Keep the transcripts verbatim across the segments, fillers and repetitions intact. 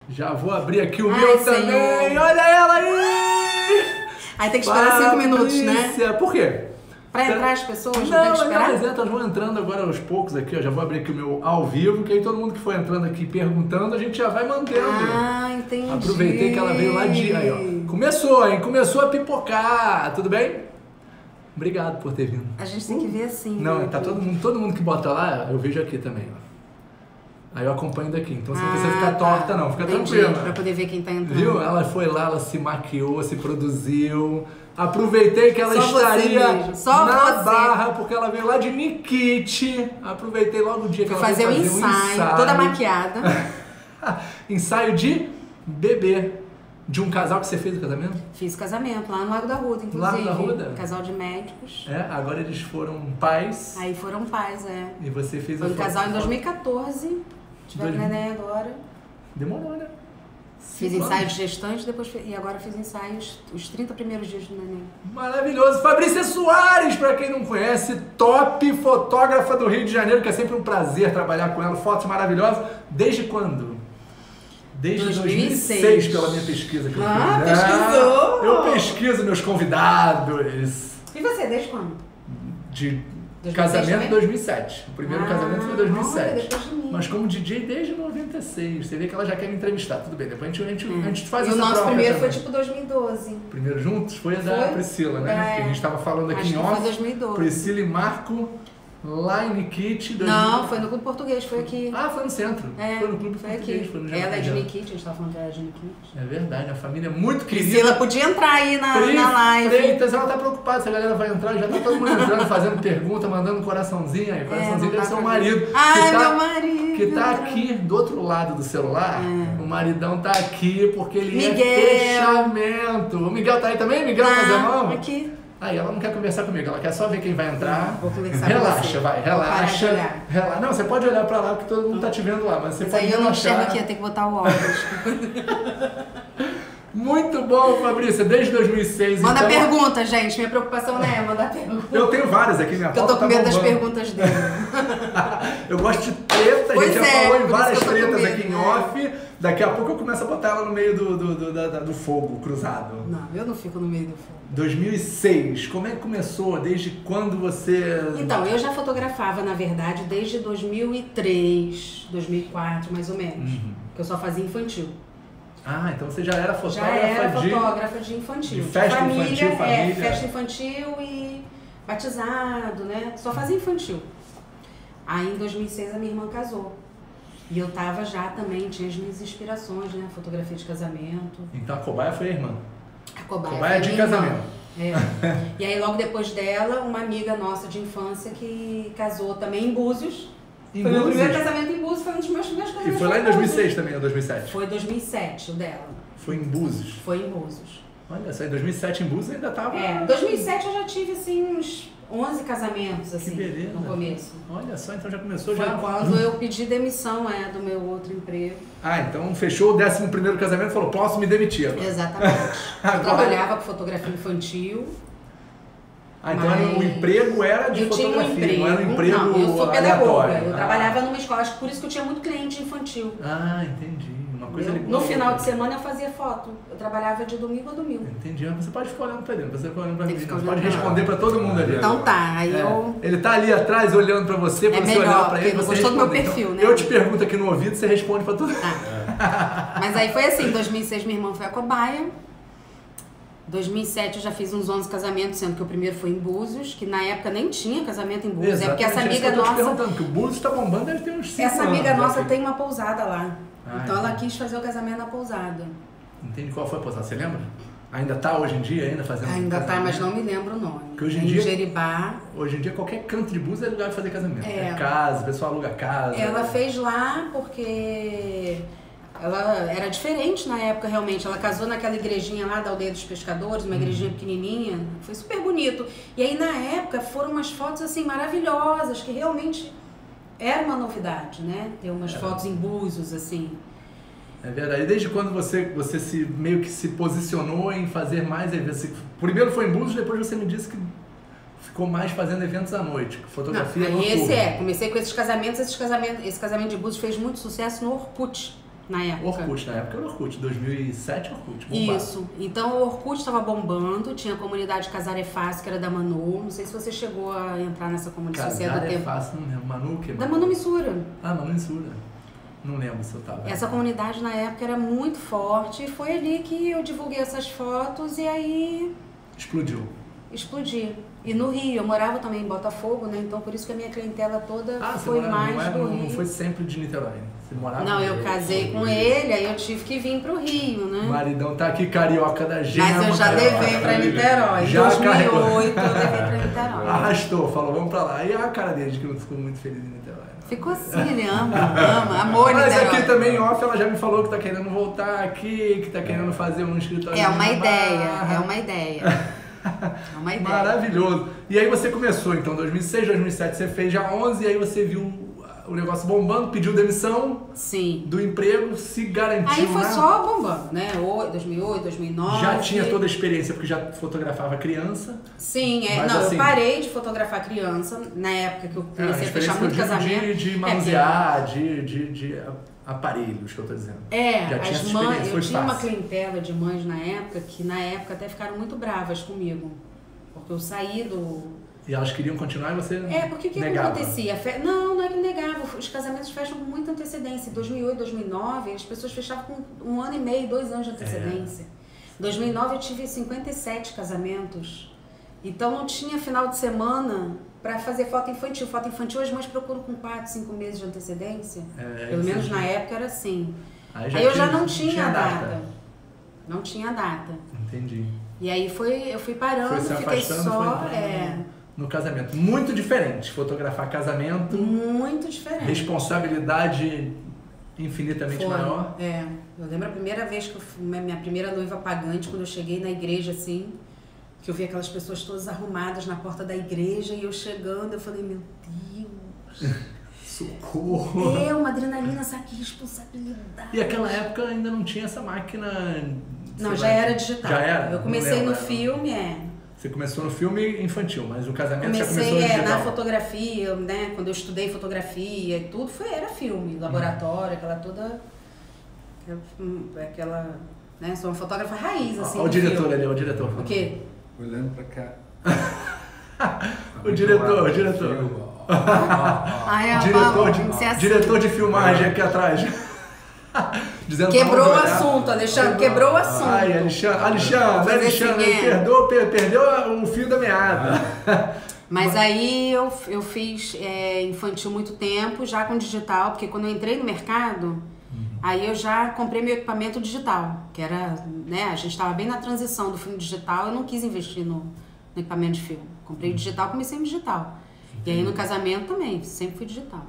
Já vou abrir aqui o Ai, meu Senhor. também. Olha ela aí! Aí tem que esperar cinco minutos, né? Patrícia. Por quê? Pra entrar as pessoas, não, Não, tem que esperar? mas elas vão entrando agora aos poucos aqui, ó. Já vou abrir aqui o meu ao vivo, que aí todo mundo que for entrando aqui perguntando, a gente já vai mantendo. Ah, entendi. Aproveitei que ela veio lá de... Aí, ó. Começou, hein? Começou a pipocar. Tudo bem? Obrigado por ter vindo. A gente tem que ver assim. Não, né? tá todo mundo, todo mundo que bota lá, eu vejo aqui também, ó. Aí eu acompanho daqui, então você não precisa ficar tá. torta não, fica Entendi, tranquila. pra poder ver quem tá entrando. Viu? Ela foi lá, ela se maquiou, se produziu. Aproveitei que ela Só você estaria mesmo, só na você. Barra, porque ela veio lá de Nikit. Aproveitei logo o dia que Fui ela fazer o veio ensaio, fazer um ensaio. toda maquiada. Ensaio de bebê. De um casal que você fez o casamento? Fiz casamento lá no Lago da Ruda, inclusive. Lago da Ruda? Casal de médicos. É, agora eles foram pais. Aí foram pais, é. E você fez Foi a um foto- casal em dois mil e quatorze. Tiveram Dois mil. neném agora. Demorou, né? Fiz Cinco ensaio anos. de gestante depois, fi- e agora fiz ensaios os trinta primeiros dias do neném. Maravilhoso. Fabrícia Soares, pra quem não conhece, top fotógrafa do Rio de Janeiro, que é sempre um prazer trabalhar com ela. Fotos maravilosas. Desde quando? Desde dois dois mil e mil e seis. seis, pela minha pesquisa que eu Ah, fiz. pesquisou! Eu pesquiso meus convidados. E você, desde quando? De dois mil e seis casamento também? em dois mil e sete. O primeiro Ah, casamento foi em dois mil e olha, sete. depois de mim. Mas como D J desde noventa e seis. Você vê que ela já quer me entrevistar. Tudo bem, depois a gente, a gente, a gente faz E essa o nosso troca primeiro também. foi tipo dois mil e doze. Primeiro juntos foi a da Foi? Priscila, né? É. Que a gente tava falando aqui Acho em que off. foi dois mil e doze. Priscila e Marco, lá em Nikit. dois mil. Não, foi no Clube Português, foi aqui. Ah, foi no centro. É, foi no Clube foi Português. aqui. Foi no Ela é de Jardim. Nikit, a gente tava falando que ela é de Nikit. É verdade, a família é muito querida. Priscila podia entrar aí na, Pri na live. Freitas, ela tá preocupada se a galera vai entrar. Já tá todo mundo entrando, fazendo pergunta, mandando coraçãozinho aí. Coraçãozinho É, não deve dá ser o pra marido. ver. Ai, que tá, meu marido. Que tá aqui do outro lado do celular. É. O maridão tá aqui porque ele Miguel. é fechamento. O Miguel tá aí também? Miguel Casamão? Não, aqui. Aí ela não quer conversar comigo, ela quer só ver quem vai entrar. Vou conversar relaxa, com você. vai, Vou parar de relaxa. olhar. Relaxa. Não, você pode olhar pra lá porque todo mundo tá te vendo lá, mas você Mas pode aí eu não enxergo relaxar. aqui, eu tenho que botar o óculos. Muito bom, Fabrícia, desde dois mil e seis. Manda então... pergunta, gente. Minha preocupação não é mandar pergunta. Eu tenho várias aqui, minha Porque eu pauta tô com tá medo das bombando. perguntas dele. Eu gosto de treta, a Pois gente já é, falou por em isso várias que eu tô com tretas medo, aqui em né? off. Daqui a pouco eu começo a botar ela no meio do, do, do, da- da- do fogo cruzado. Não, eu não fico no meio do fogo. dois mil e seis, como é que começou? Desde quando você... Então, eu já fotografava, na verdade, desde dois mil e três, dois mil e quatro, mais ou menos. Uhum. Que eu só fazia infantil. Ah, então você já era Já fotógrafa era de... fotógrafa de infantil. de festa família, infantil, É, família. festa infantil e batizado, né? Só fazia infantil. Aí em dois mil e seis a minha irmã casou. E eu tava já também, tinha as minhas inspirações, né? Fotografia de casamento. Então a cobaia foi a irmã. A cobaia, Cobaia foi de minha irmã. casamento. É. E aí logo depois dela, uma amiga nossa de infância que casou também em Búzios. Em Foi meu Búzios? primeiro casamento em Búzios, foi um dos meus primeiros E casamentos. foi lá em dois mil e Búzios. seis também, ou dois mil e sete? Foi dois mil e sete o dela. Foi em Búzios. Foi em Búzios. Olha só, em dois mil e sete em Búzios ainda tava... É, dois mil e sete eu já tive assim uns onze casamentos Que assim beleza. no começo. Olha só, então já começou Foi já... quando eu pedi demissão é, do meu outro emprego. Ah, então fechou o décimo primeiro casamento e falou, posso me demitir agora. Exatamente. Eu Agora- trabalhava com fotografia infantil. Ah, então Mas- era- o emprego era de Eu tinha um fotografia, emprego. não era um emprego Não, eu sou pedagoga. aleatório. Eu Ah. trabalhava numa escola, acho que por isso que eu tinha muito cliente infantil. Ah, entendi. Uma coisa Eu- ligou no a final outra. de semana eu fazia foto. Eu trabalhava de domingo a domingo. Entendi. Mas você pode ficar olhando pra dentro, você pode olhando pra Tem mim. que Você ficar pode olhando pra responder pra todo mundo ali. Então tá, aí É, eu. Ele tá ali atrás olhando pra você, pra É você melhor, olhar pra porque ele, não você gostou do meu responder. perfil, Então, né? eu te pergunto aqui no ouvido, você responde pra todo mundo. Tá. Mas aí foi assim, em dois mil e seis minha irmã foi a cobaia. dois mil e sete eu já fiz uns onze casamentos, sendo que o primeiro foi em Búzios, que na época nem tinha casamento em Búzios. É porque essa Exatamente, amiga isso que eu tô te nossa. perguntando, que o Búzios tá bombando, deve ter uns cinco Essa amiga anos nossa aqui. tem uma pousada lá. Ah, então ela entendi. quis fazer o casamento na pousada. Entende qual foi a posada? Você lembra? Ainda tá hoje em dia ainda fazendo Ainda tá, casamento? mas não me lembro o nome. Porque hoje em em dia- Jeribá. Hoje em dia qualquer canto de Búzios é lugar de fazer casamento. É, É. casa, o pessoal aluga casa. Ela fez lá porque ela era diferente na época, realmente. Ela casou naquela igrejinha lá da Aldeia dos Pescadores, uma igrejinha pequenininha. Foi super bonito. E aí, na época, foram umas fotos, assim, maravilhosas, que realmente era uma novidade, né? Ter umas Era. fotos em Búzios, assim. É verdade. E desde quando você, você se, meio que se posicionou em fazer mais eventos? Você- Primeiro foi em Búzios, depois você me disse que ficou mais fazendo eventos à noite, fotografia Não, aí noturna. esse é, comecei com esses casamentos, esses casamentos, esse casamento de Búzios fez muito sucesso no Orkut. na época. Orkut, na época era Orkut, dois mil e sete Orkut, bombado. Isso, então o Orkut estava bombando, tinha a comunidade Casar é Fácil, que era da Manu, não sei se você chegou a entrar nessa comunidade. Casar se é do é tempo. Fácil, não lembro, Manu o que? Da Manu Missura. Ah, Manu Missura, não lembro se eu tava. Essa comunidade na época era muito forte e foi ali que eu divulguei essas fotos e aí... Explodiu. Explodi. E no Rio, eu morava também em Botafogo, né? Então por isso que a minha clientela toda Ah, foi você mais não, é, do não, Rio. não foi sempre de Niterói, você morava Não, no eu Rio, casei com Rio. ele, aí eu tive que vir pro Rio, né? O maridão tá aqui, carioca da gema. Mas eu já levei pra Niterói. Em Já dois mil e oito carregou. eu levei pra Niterói. Arrastou, falou, vamos pra lá. E a cara dele de que não ficou muito feliz em Niterói. Ficou assim, ele ama, ama, amor Mas Niterói. aqui também, off, ela já me falou que tá querendo voltar aqui, que tá querendo fazer um escritório. É uma na ideia, Barra. é uma ideia. É uma ideia. Maravilhoso. E aí você começou, então, dois mil e seis, dois mil e sete, você fez já onze, e aí você viu o negócio bombando, pediu demissão Sim. do emprego, se garantiu. Aí foi né? só bombando, né? dois mil e oito, dois mil e nove. Já tinha toda a experiência, porque já fotografava criança. Sim, é. Mas Não, assim- eu parei de fotografar criança na época que eu É, a comecei a experiência fechar que eu muito digo casamento. de, de manusear, de, de, de aparelhos, que eu tô dizendo. É, Já tinha as essa mães, experiência, eu foi tinha uma fácil. clientela de mães na época que na época até ficaram muito bravas comigo. Porque eu saí do. E elas queriam continuar e você É, porque o que, que negava. acontecia? Fe- Não, não é que negava. Os casamentos fecham com muita antecedência. Em dois mil e oito, dois mil e nove, as pessoas fechavam com um ano e meio, dois anos de antecedência. Em dois mil e nove eu tive cinquenta e sete casamentos. Então não tinha final de semana para fazer foto infantil. Foto infantil as mães procuram com quatro, cinco meses de antecedência. É, Pelo isso menos sim. na época era assim. Aí, Aí eu já tinha- não tinha, data. data. Não tinha data. Entendi. E aí foi, eu fui parando, Foi se fiquei afastando, só. foi entrando É, no casamento. Muito diferente. Fotografar casamento, muito diferente. responsabilidade infinitamente Foi, maior. É. Eu lembro a primeira vez que eu fui, minha primeira noiva pagante, quando eu cheguei na igreja assim, que eu vi aquelas pessoas todas arrumadas na porta da igreja e eu chegando, eu falei, meu Deus. Socorro! É, uma adrenalina, sabe que responsabilidade. E aquela época ainda não tinha essa máquina. Não, sei já lá, era digital. Já era? Eu Não comecei lembro, no era. filme, é. Você começou no filme infantil, mas o casamento já começou Comecei no é, digital. na fotografia, né? Quando eu estudei fotografia e tudo, foi, era filme, laboratório, aquela toda. Aquela. Né? Sou uma fotógrafa raiz, assim. Olha o do diretor filme. ali, olha o diretor. O quê? Olhando pra cá. O diretor, o diretor. Ai, a Diretor Paula, de, tem que ser assim. diretor de filmagem aqui atrás. Dizendo pra Quebrou não o olhar. assunto, Alexandre, quebrou o assunto. Ai, Alexandre, Alexandre, Fazer Alexandre, assim, é. perdeu, per- perdeu o fio da meada. Mas aí eu, eu fiz é, infantil muito tempo, já com digital, porque quando eu entrei no mercado, aí eu já comprei meu equipamento digital, que era, né, a gente estava bem na transição do filme digital, eu não quis investir no, no equipamento de filme. Comprei digital, comecei no digital. E aí no casamento também, sempre fui digital.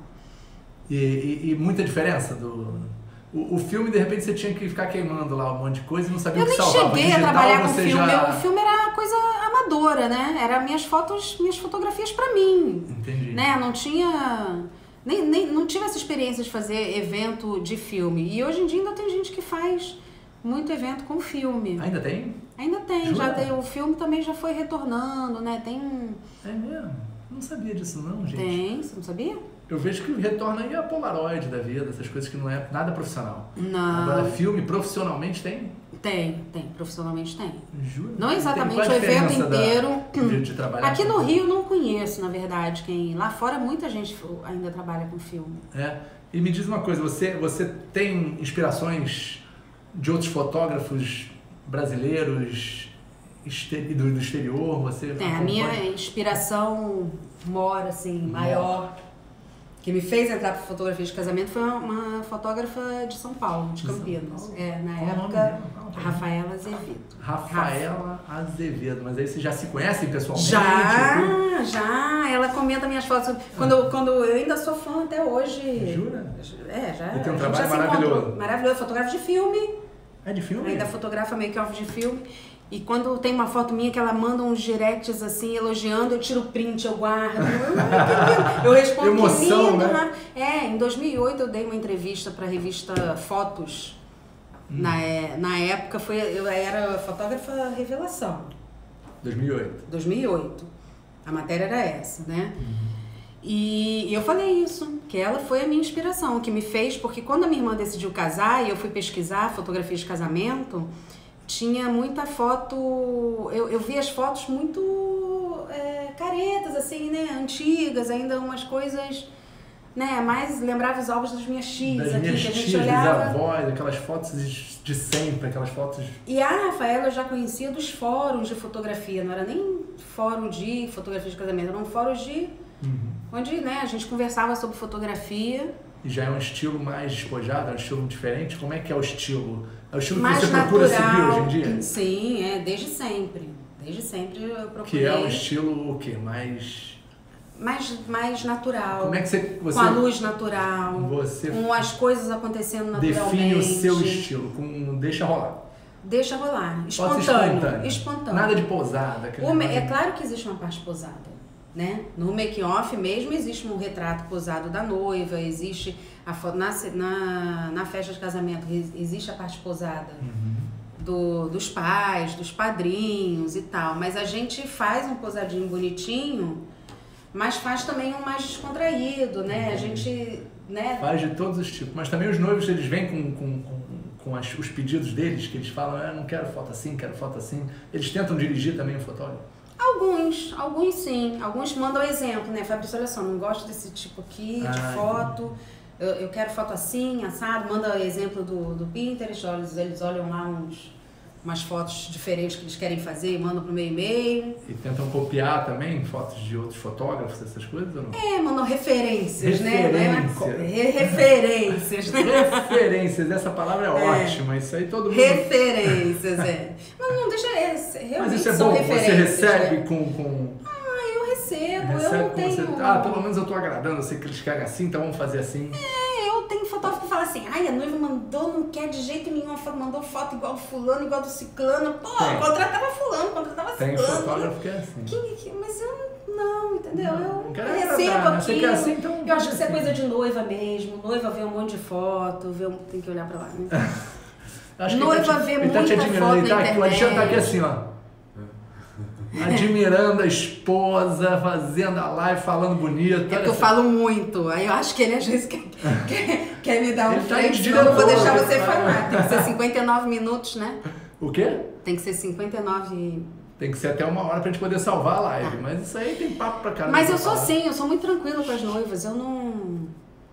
E, e- e muita diferença do... O, o filme, de repente, você tinha que ficar queimando lá um monte de coisa e não sabia Eu o que nem salvava. cheguei Digital, a trabalhar com você filme, já... o filme era coisa amadora, né? Era minhas fotos, minhas fotografias pra mim. Entendi. Né? Não tinha... Nem, nem, não tive essa experiência de fazer evento de filme. E hoje em dia ainda tem gente que faz muito evento com filme. Ainda tem? Ainda tem, Jura? já tem. O filme também já foi retornando, né? Tem. É mesmo? Não sabia disso não, gente. Tem, você não sabia? Eu vejo que retorna aí a Polaroid da vida, essas coisas que não é nada profissional. Não. Agora, filme profissionalmente tem? Tem, tem, profissionalmente tem. Juro. Não Tem- exatamente qual a o evento diferença da- inteiro. de, de trabalhar Aqui com- no Rio não conheço, na verdade, quem. Lá fora muita gente ainda trabalha com filme. É. E me diz uma coisa, você, você tem inspirações de outros fotógrafos brasileiros exter- do, do exterior? Você Tem, a acompanha? minha inspiração mora, assim, maior, que me fez entrar para fotografia de casamento foi uma, uma fotógrafa de São Paulo, de De São Campinas. Paulo? É, na Qual o nome época, dela? Fala pra mim. Rafaela Azevedo. Rafaela Azevedo, mas aí vocês já se conhecem pessoalmente? Já, Tudo? já, ela comenta minhas fotos. Quando, eu- quando eu ainda sou fã até hoje. Jura? É, já. E tem um a gente trabalho já se maravilhoso. encontrou. Maravilhoso, fotógrafo de filme. É de filme? Ainda fotografa make-off de filme. E quando tem uma foto minha que ela manda uns directs assim, elogiando, eu tiro o print, eu guardo. Eu, eu respondo Emoção, que lindo, né? né? É, em dois mil e oito eu dei uma entrevista para a revista Fotos. Hum. Na, é, na época foi, eu era fotógrafa revelação. dois mil e oito. dois mil e oito. A matéria era essa, né? Uhum. E eu falei isso, que ela foi a minha inspiração, que me fez, porque quando a minha irmã decidiu casar e eu fui pesquisar fotografias de casamento, tinha muita foto, eu, eu vi as fotos muito é, caretas, assim, né, antigas, ainda umas coisas, né, mais lembrava os álbuns das minhas tias das aqui, minhas que a gente tias, olhava. das avós, aquelas fotos de sempre, aquelas fotos... E a Rafaela eu já conhecia dos fóruns de fotografia, não era nem fórum de fotografia de casamento, eram fóruns de... Uhum. Onde, né, a gente conversava sobre fotografia. E já é um estilo mais despojado, é um estilo diferente? Como é que é o estilo? É o estilo mais que você natural, procura seguir hoje em dia? Sim, é, desde sempre. Desde sempre eu procurei. Que é um estilo o quê? Mais... Mais, mais natural. Como é que você... você com a luz natural. Você com as coisas acontecendo naturalmente. define o seu estilo, com deixa rolar. Deixa rolar. Espontâneo. Espontâneo. Espontâneo. Nada de posada. O, é claro que existe uma parte posada. Né? No making-off mesmo existe um retrato posado da noiva, existe a foto, na, na, na festa de casamento existe a parte posada uhum. do, dos pais, dos padrinhos e tal, mas a gente faz um posadinho bonitinho, mas faz também um mais descontraído, né? A gente, né? Faz de todos os tipos, mas também os noivos, eles vêm com, com, com, com as, os pedidos deles, que eles falam, ah, não quero foto assim, quero foto assim, eles tentam dirigir também o fotógrafo. Alguns, alguns sim. Alguns mandam exemplo, né? Fabrício, olha só, não gosto desse tipo aqui de ah, foto. Eu, eu quero foto assim, assado. Manda exemplo do, do Pinterest. Eles, eles olham lá uns, umas fotos diferentes que eles querem fazer e mandam pro meu e-mail. E tentam copiar também fotos de outros fotógrafos, essas coisas ou não? É, mandam referências, Referência. né? Re referências, né? Referências, essa palavra é, é ótima. Isso aí todo mundo... Referências, é. Mas não deixa... É, realmente mas isso é são bom, referências, você recebe né? com, com... Ah, eu recebo, recebe eu não tenho... Você... Ah, pelo menos eu tô agradando, eu sei que eles querem assim, então vamos fazer assim. É, eu tenho fotógrafo que fala assim, ai, a noiva mandou, não quer de jeito nenhum, mandou foto igual do fulano, igual do ciclano. Pô, tem. contratava fulano, contratava tem ciclano. Tem fotógrafo que é assim. Que, que, mas eu não, entendeu? Não, eu quero recebo agradar, aqui. Você quer assim, então... Eu acho que isso é coisa de noiva mesmo. Noiva vê um monte de foto, vê um... tem que olhar pra lá, né? Acho noiva que tá te, vê ele muita tá te admirando, foto ele tá na aqui, internet. o Alexandre tá aqui assim, ó. Admirando a esposa, fazendo a live, falando bonito. É que eu falo muito, aí eu acho que ele às vezes quer, quer, quer me dar um ele frente, tá senão eu não vou deixar você né? falar. Tem que ser cinquenta e nove minutos, né? O quê? Tem que ser cinquenta e nove... Tem que ser até uma hora pra gente poder salvar a live, ah. mas isso aí tem papo pra caramba. Mas eu sou assim, eu sou muito tranquila com as noivas, eu não...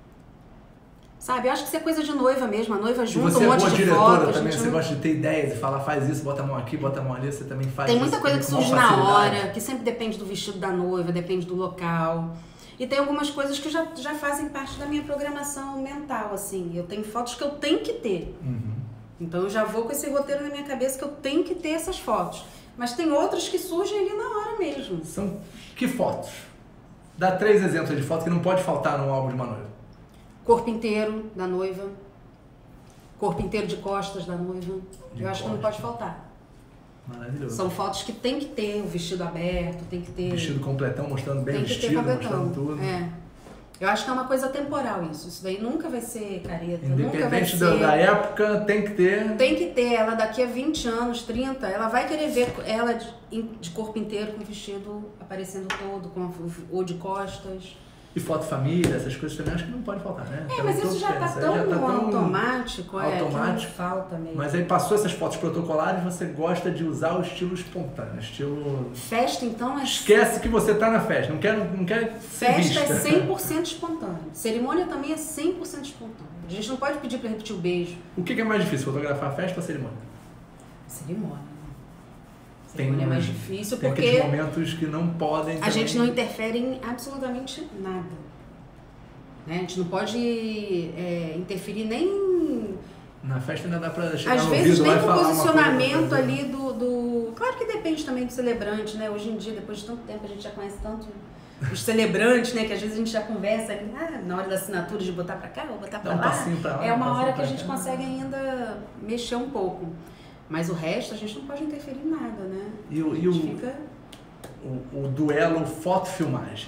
Sabe, eu acho que isso é coisa de noiva mesmo, a noiva junta um monte de fotos. Também, você não... gosta de ter ideias e falar, faz isso, bota a mão aqui, bota a mão ali, você também faz Tem isso. muita coisa que surge na hora, que sempre depende do vestido da noiva, depende do local. E tem algumas coisas que já, já fazem parte da minha programação mental, assim. Eu tenho fotos que eu tenho que ter. Uhum. Então eu já vou com esse roteiro na minha cabeça que eu tenho que ter essas fotos. Mas tem outras que surgem ali na hora mesmo. São que fotos? Dá três exemplos de fotos que não pode faltar no álbum de uma noiva. Corpo inteiro da noiva. Corpo inteiro de costas da noiva. De eu acho costas. que não pode faltar. Maravilhoso. São fotos que tem que ter o vestido aberto, tem que ter... Vestido completão, mostrando bem tem o que vestido, ter completão. mostrando tudo. É. Eu acho que é uma coisa temporal isso. Isso daí nunca vai ser careta. Independente nunca vai da, ser... da época, tem que ter... Tem que ter. Ela daqui a vinte anos, trinta, ela vai querer ver ela de, de corpo inteiro, com o vestido aparecendo todo, com, ou de costas. E foto família, essas coisas também acho que não pode faltar, né? É, mas isso já tá tão, já tá tão automático, é, automático. que não falta mesmo. Mas aí passou essas fotos protocolares, você gosta de usar o estilo espontâneo, estilo... Festa, então, é... Esquece que você tá na festa, não quer, não quer ser Festa vista. é cem por cento espontâneo. Cerimônia também é cem por cento espontâneo. A gente não pode pedir pra repetir o beijo. O que é mais difícil, fotografar a festa ou a cerimônia? Cerimônia. Tem, é mais difícil tem porque aqueles momentos que não podem a também... gente não interfere em absolutamente nada, né? A gente não pode é, interferir nem na festa ainda dá pra chegar às no vezes ouvido nem lá e no falar posicionamento uma coisa ali do, do claro que depende também do celebrante, né? Hoje em dia, depois de tanto tempo, a gente já conhece tanto os celebrantes, né? Que às vezes a gente já conversa ali, ah, na hora da assinatura de botar pra cá ou botar pra Dá um lá, passinho pra lá, é uma um hora que a pra gente cá. consegue ainda mexer um pouco. Mas o resto a gente não pode interferir em nada, né? E o, a e o, gente fica... o, o duelo foto-filmagem.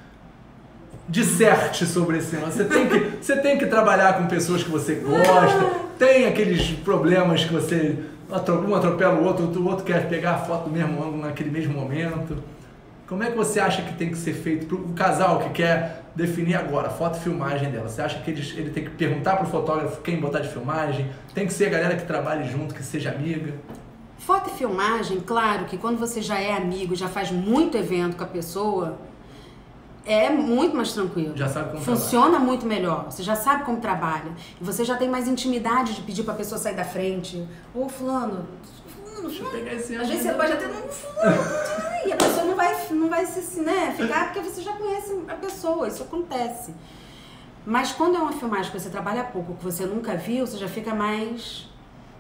Disserte sobre esse tema. Você tem, que, você tem que trabalhar com pessoas que você gosta, tem aqueles problemas que você um atropela o outro, o outro quer pegar a foto do mesmo ângulo naquele mesmo momento. Como é que você acha que tem que ser feito para o casal que quer definir agora a foto e filmagem dela? Você acha que ele, ele tem que perguntar para o fotógrafo quem botar de filmagem? Tem que ser a galera que trabalhe junto, que seja amiga? Foto e filmagem, claro que quando você já é amigo, já faz muito evento com a pessoa, é muito mais tranquilo. Já sabe como Funciona trabalha. muito melhor. Você já sabe como trabalha. E você já tem mais intimidade de pedir para a pessoa sair da frente. Ô, fulano... Deixa eu pegar esse Às vezes você pode até não e a pessoa não vai, não vai se, né, ficar porque você já conhece a pessoa, isso acontece. Mas quando é uma filmagem que você trabalha pouco, que você nunca viu, você já fica mais...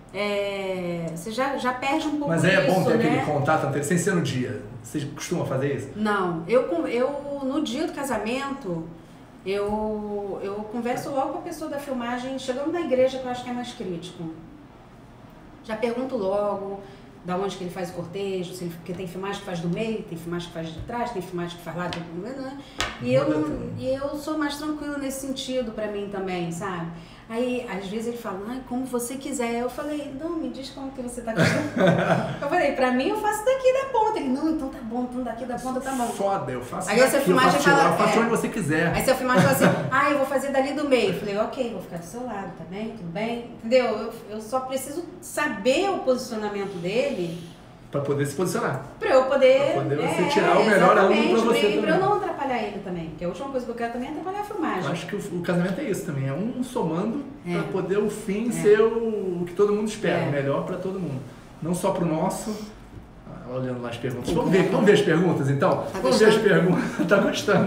É, você já, já perde um pouco Mas aí é bom isso, ter né? aquele contato anterior, sem ser no dia. Você costuma fazer isso? Não, eu, eu no dia do casamento, eu, eu converso logo com a pessoa da filmagem, chegando na igreja que eu acho que é mais crítico. Já pergunto logo da onde que ele faz o cortejo, se ele, porque tem filmagem que faz do meio, tem filmagem que faz de trás, tem filmagem que faz lá do... E eu, e eu sou mais tranquila nesse sentido pra mim também, sabe? Aí, às vezes ele fala, ah, como você quiser. Eu falei, não, me diz como que você tá querendo. Eu falei, pra mim eu faço daqui da ponta. Ele, não, então tá bom, então daqui da ponta tá bom. Foda, eu faço aí daqui, a filmagem eu faço, fala, eu faço é, onde você quiser. Aí se a filmagem fala assim, ah, eu vou fazer dali do meio. Eu falei, ok, vou ficar do seu lado, tá bem? Tudo bem? Entendeu? Eu, eu só preciso saber o posicionamento dele. Pra poder se posicionar. Pra eu poder... Pra poder você é, tirar o melhor ângulo pra você pra, também. pra eu não atrapalhar ele também. Porque a última coisa que eu quero também é atrapalhar a filmagem. Eu acho que o, o casamento é isso também. É um somando É. pra poder o fim É. ser o, o que todo mundo espera. É. O melhor pra todo mundo. Não só pro nosso... Ah, olhando lá as perguntas. Sim, Vamos ver, vamos ver as perguntas então? Tá vamos ver as gostando? perguntas. Tá gostando?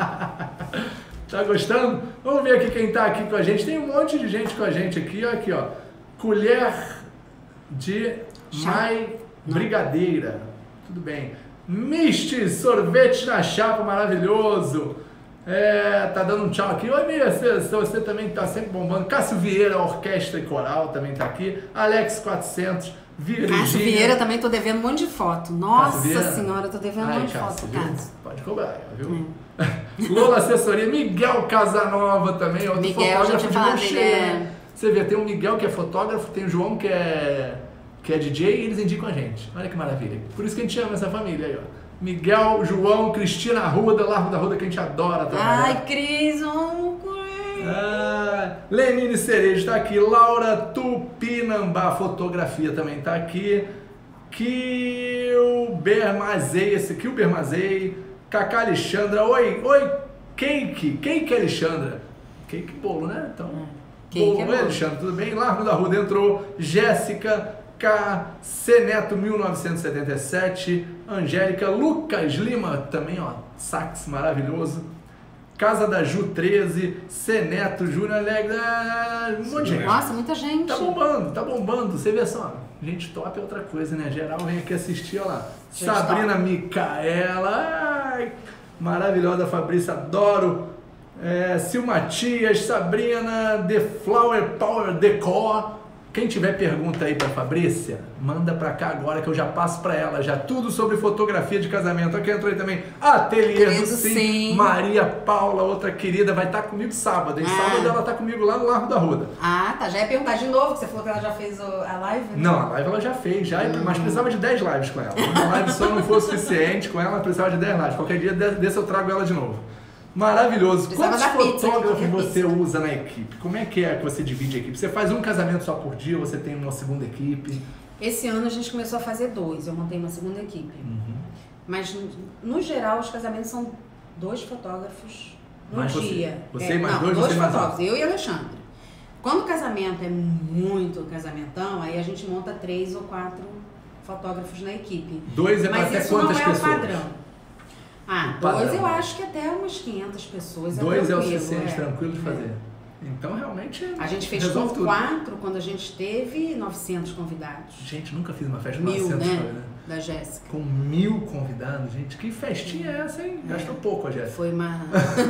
Tá gostando? Vamos ver aqui quem tá aqui com a gente. Tem um monte de gente com a gente aqui. Ó, aqui, ó. Colher de Chá. Mai Não. Brigadeira. Tudo bem. Misty, sorvete na chapa, maravilhoso. É, tá dando um tchau aqui. Oi, Mia, você, você também tá sempre bombando. Cássio Vieira, orquestra e coral, também tá aqui. Alex quatrocentos, Virgínia. Cássio Vieira também tô devendo um monte de foto. Nossa Vieira? senhora, tô devendo um Ai, monte de Cássio, foto, viu? Cássio. Pode cobrar, viu? É. Lola Assessoria, Miguel Casanova também, outro Miguel, já fotógrafo tinha de falado mão dele, cheia, é. né? Você vê, tem o Miguel que é fotógrafo, tem o João que é, que é D J e eles indicam a gente. Olha que maravilha. Por isso que a gente ama essa família aí, ó. Miguel, João, Cristina Arruda, Largo da Ruda, que a gente adora trabalhar. Ai, Cris, amo Cris. Ah, Lenine Cerejo tá aqui, Laura Tupinambá, fotografia também tá aqui, Kilber Mazei, esse Kilber Mazei, Cacá Alexandra, oi, oi, Cake, Cake Alexandra, Cake bolo, né? Então, Cake bolo, é oi bolo. Alexandra, tudo bem? Largo da Ruda entrou, Jéssica, K, C Neto mil novecentos e setenta e sete, Angélica, Lucas Lima, também ó, sax maravilhoso, Casa da Ju treze, C Neto, Júnior Alegre, ah, um monte de gente. Nossa, muita gente. Tá bombando, tá bombando. Você vê só, gente top é outra coisa, né? Geral vem aqui assistir, olha lá. Gente Sabrina top. Micaela, ai, maravilhosa Fabrícia, adoro. É, Sil Matias, Sabrina, The Flower Power Decor. Quem tiver pergunta aí pra Fabrícia, manda pra cá agora que eu já passo pra ela já tudo sobre fotografia de casamento. Aqui entrou aí também Ateliê do Querido, Sim, sim. Maria Paula, outra querida, vai estar comigo sábado. Em Ah. sábado ela tá comigo lá no Largo da Ruda. Ah, tá. Já ia perguntar de novo, que você falou que ela já fez o- a live, né? Não, a live ela já fez, já, mas precisava de dez lives com ela. Uma live só não foi o suficiente com ela, precisava de dez lives. Qualquer dia desse eu trago ela de novo. Maravilhoso. Precisava Quantos da pizza, fotógrafos queria você pizza. usa na equipe? Como é que é que você divide a equipe? Você faz um casamento só por dia ou você tem uma segunda equipe? Esse ano a gente começou a fazer dois, eu montei uma segunda equipe. Uhum. Mas, no geral, os casamentos são dois fotógrafos no Mais você. dia. Você É, mais não, dois, dois você mais um. fotógrafos, eu e Alexandre. Quando o casamento é muito casamentão, aí a gente monta três ou quatro fotógrafos na equipe. Dois é para Mas até isso não quantas é pessoas? o padrão. Ah, O padrão. dois eu acho que até umas quinhentas pessoas é Dois é o tranquilo, suficiente, é. tranquilo de É. fazer. Então realmente A gente fez com resolve tudo. quatro quando a gente teve novecentos convidados. Gente, nunca fiz uma festa com Mil, novecentos, né? né? Da Jéssica. Com mil convidados, gente. Que festinha é essa, hein? Gastou pouco, a Jéssica. Foi uma.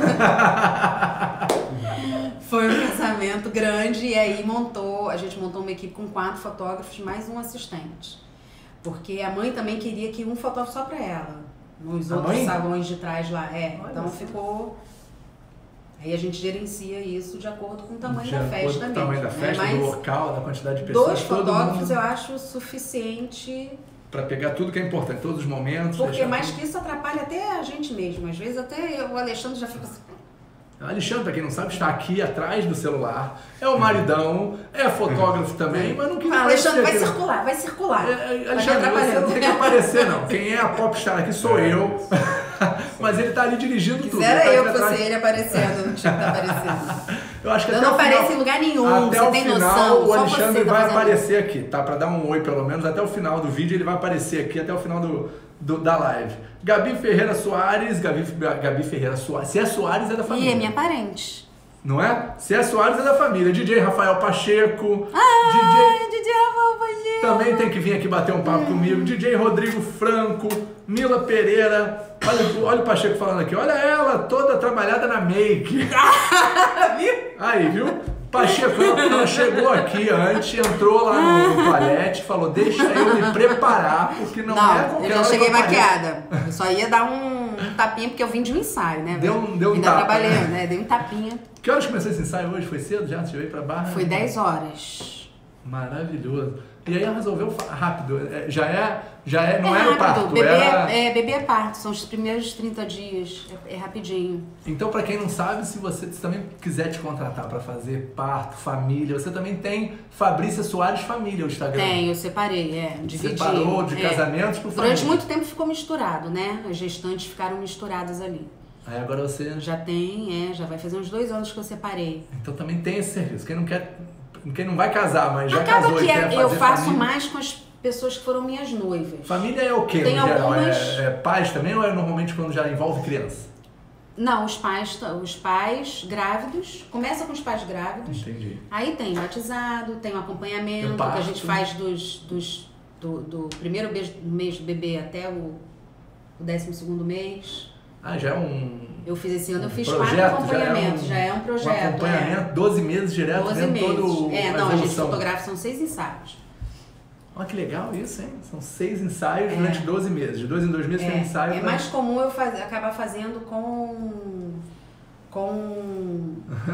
Foi um casamento grande e aí montou, a gente montou uma equipe com quatro fotógrafos mais um assistente. Porque a mãe também queria que um fotógrafo só pra ela. Nos A outros mãe? salões de trás lá. É, Olha então só. ficou. Aí a gente gerencia isso de acordo com o tamanho De da acordo festa com o mesmo. tamanho da né? festa, do Mas local, da quantidade de pessoas. dois todo fotógrafos mundo... eu acho suficiente Pra pegar tudo que é importante, todos os momentos. Porque mais tudo. que isso atrapalha até a gente mesmo. Às vezes até eu, o Alexandre já fica assim... O Alexandre, pra quem não sabe, está aqui atrás do celular. É o maridão, é fotógrafo também, mas não quis Ah, aparecer. Alexandre, vai aqui, circular, vai circular. É, Alexandre, você não tem que aparecer, não. Quem é a popstar aqui sou eu. Mas ele tá ali dirigindo tudo. Quisera tá eu que atrás. fosse ele aparecendo, não tinha que estar aparecendo. Eu acho que eu até não o apareço final, em lugar nenhum, até você o tem final, noção. O Só Alexandre você tá vai fazendo aparecer aqui, tá? Pra dar um oi pelo menos, até o final do vídeo ele vai aparecer aqui, até o final do, do, da live. Gabi Ferreira Soares, Gabi, Gabi Ferreira Soares. Se é Soares, é da família. Ih, é minha parente. Não é? Se é Soares, é da família. D J Rafael Pacheco. Ah, D J... D J Rafael Pacheco. Também tem que vir aqui bater um papo hum. comigo. D J Rodrigo Franco, Mila Pereira. Olha, olha o Pacheco falando aqui. Olha ela, toda trabalhada na make. Aí, viu? Pacheco, ela chegou aqui antes, entrou lá no toalete, falou, deixa eu me preparar, porque não, não é qualquer eu já hora cheguei que eu maquiada. Eu só ia dar um tapinha, porque eu vim de um ensaio, né? Deu um, deu um Ainda tapa. trabalhei, né? Dei um tapinha. Que horas começou esse ensaio hoje? Foi cedo já? Você veio pra Barra? Foi dez horas. Maravilhoso. E aí ela resolveu rápido. Já é, já é, não é era rápido. parto, bebê era... É, é, bebê é parto, são os primeiros trinta dias, é, é rapidinho. Então, pra quem não sabe, se você também quiser te contratar pra fazer parto, família, você também tem Fabrícia Soares Família, o Instagram. Tem, eu separei, é, dividi. Separou de é. casamentos pro família. Durante muito tempo ficou misturado, né? As gestantes ficaram misturadas ali. Aí agora você... Já tem, é, já vai fazer uns dois anos que eu separei. Então também tem esse serviço. Quem não quer... Quem não vai casar, mas já Acaba casou que e quer é, fazer eu faço família. mais com as pessoas que foram minhas noivas. Família é o quê, Tem no geral? algumas... É, é pais também ou é normalmente quando já envolve criança? Não, os pais, os pais grávidos, começa com os pais grávidos. Entendi. Aí tem batizado, tem o acompanhamento que a gente faz dos, dos, do, do primeiro mês do bebê até o, o décimo segundo mês. Ah, já é um... Eu fiz esse ano, eu fiz projeto, quatro acompanhamentos, já é um, já é um projeto. Um acompanhamento, é. doze meses direto, doze vendo meses. todo É, a não, a gente evolução. fotografa, são seis ensaios. Olha que legal isso, hein? São seis ensaios É. durante doze meses. De dois em dois meses É, tem ensaio. é pra... mais comum eu faz, acabar fazendo com... com...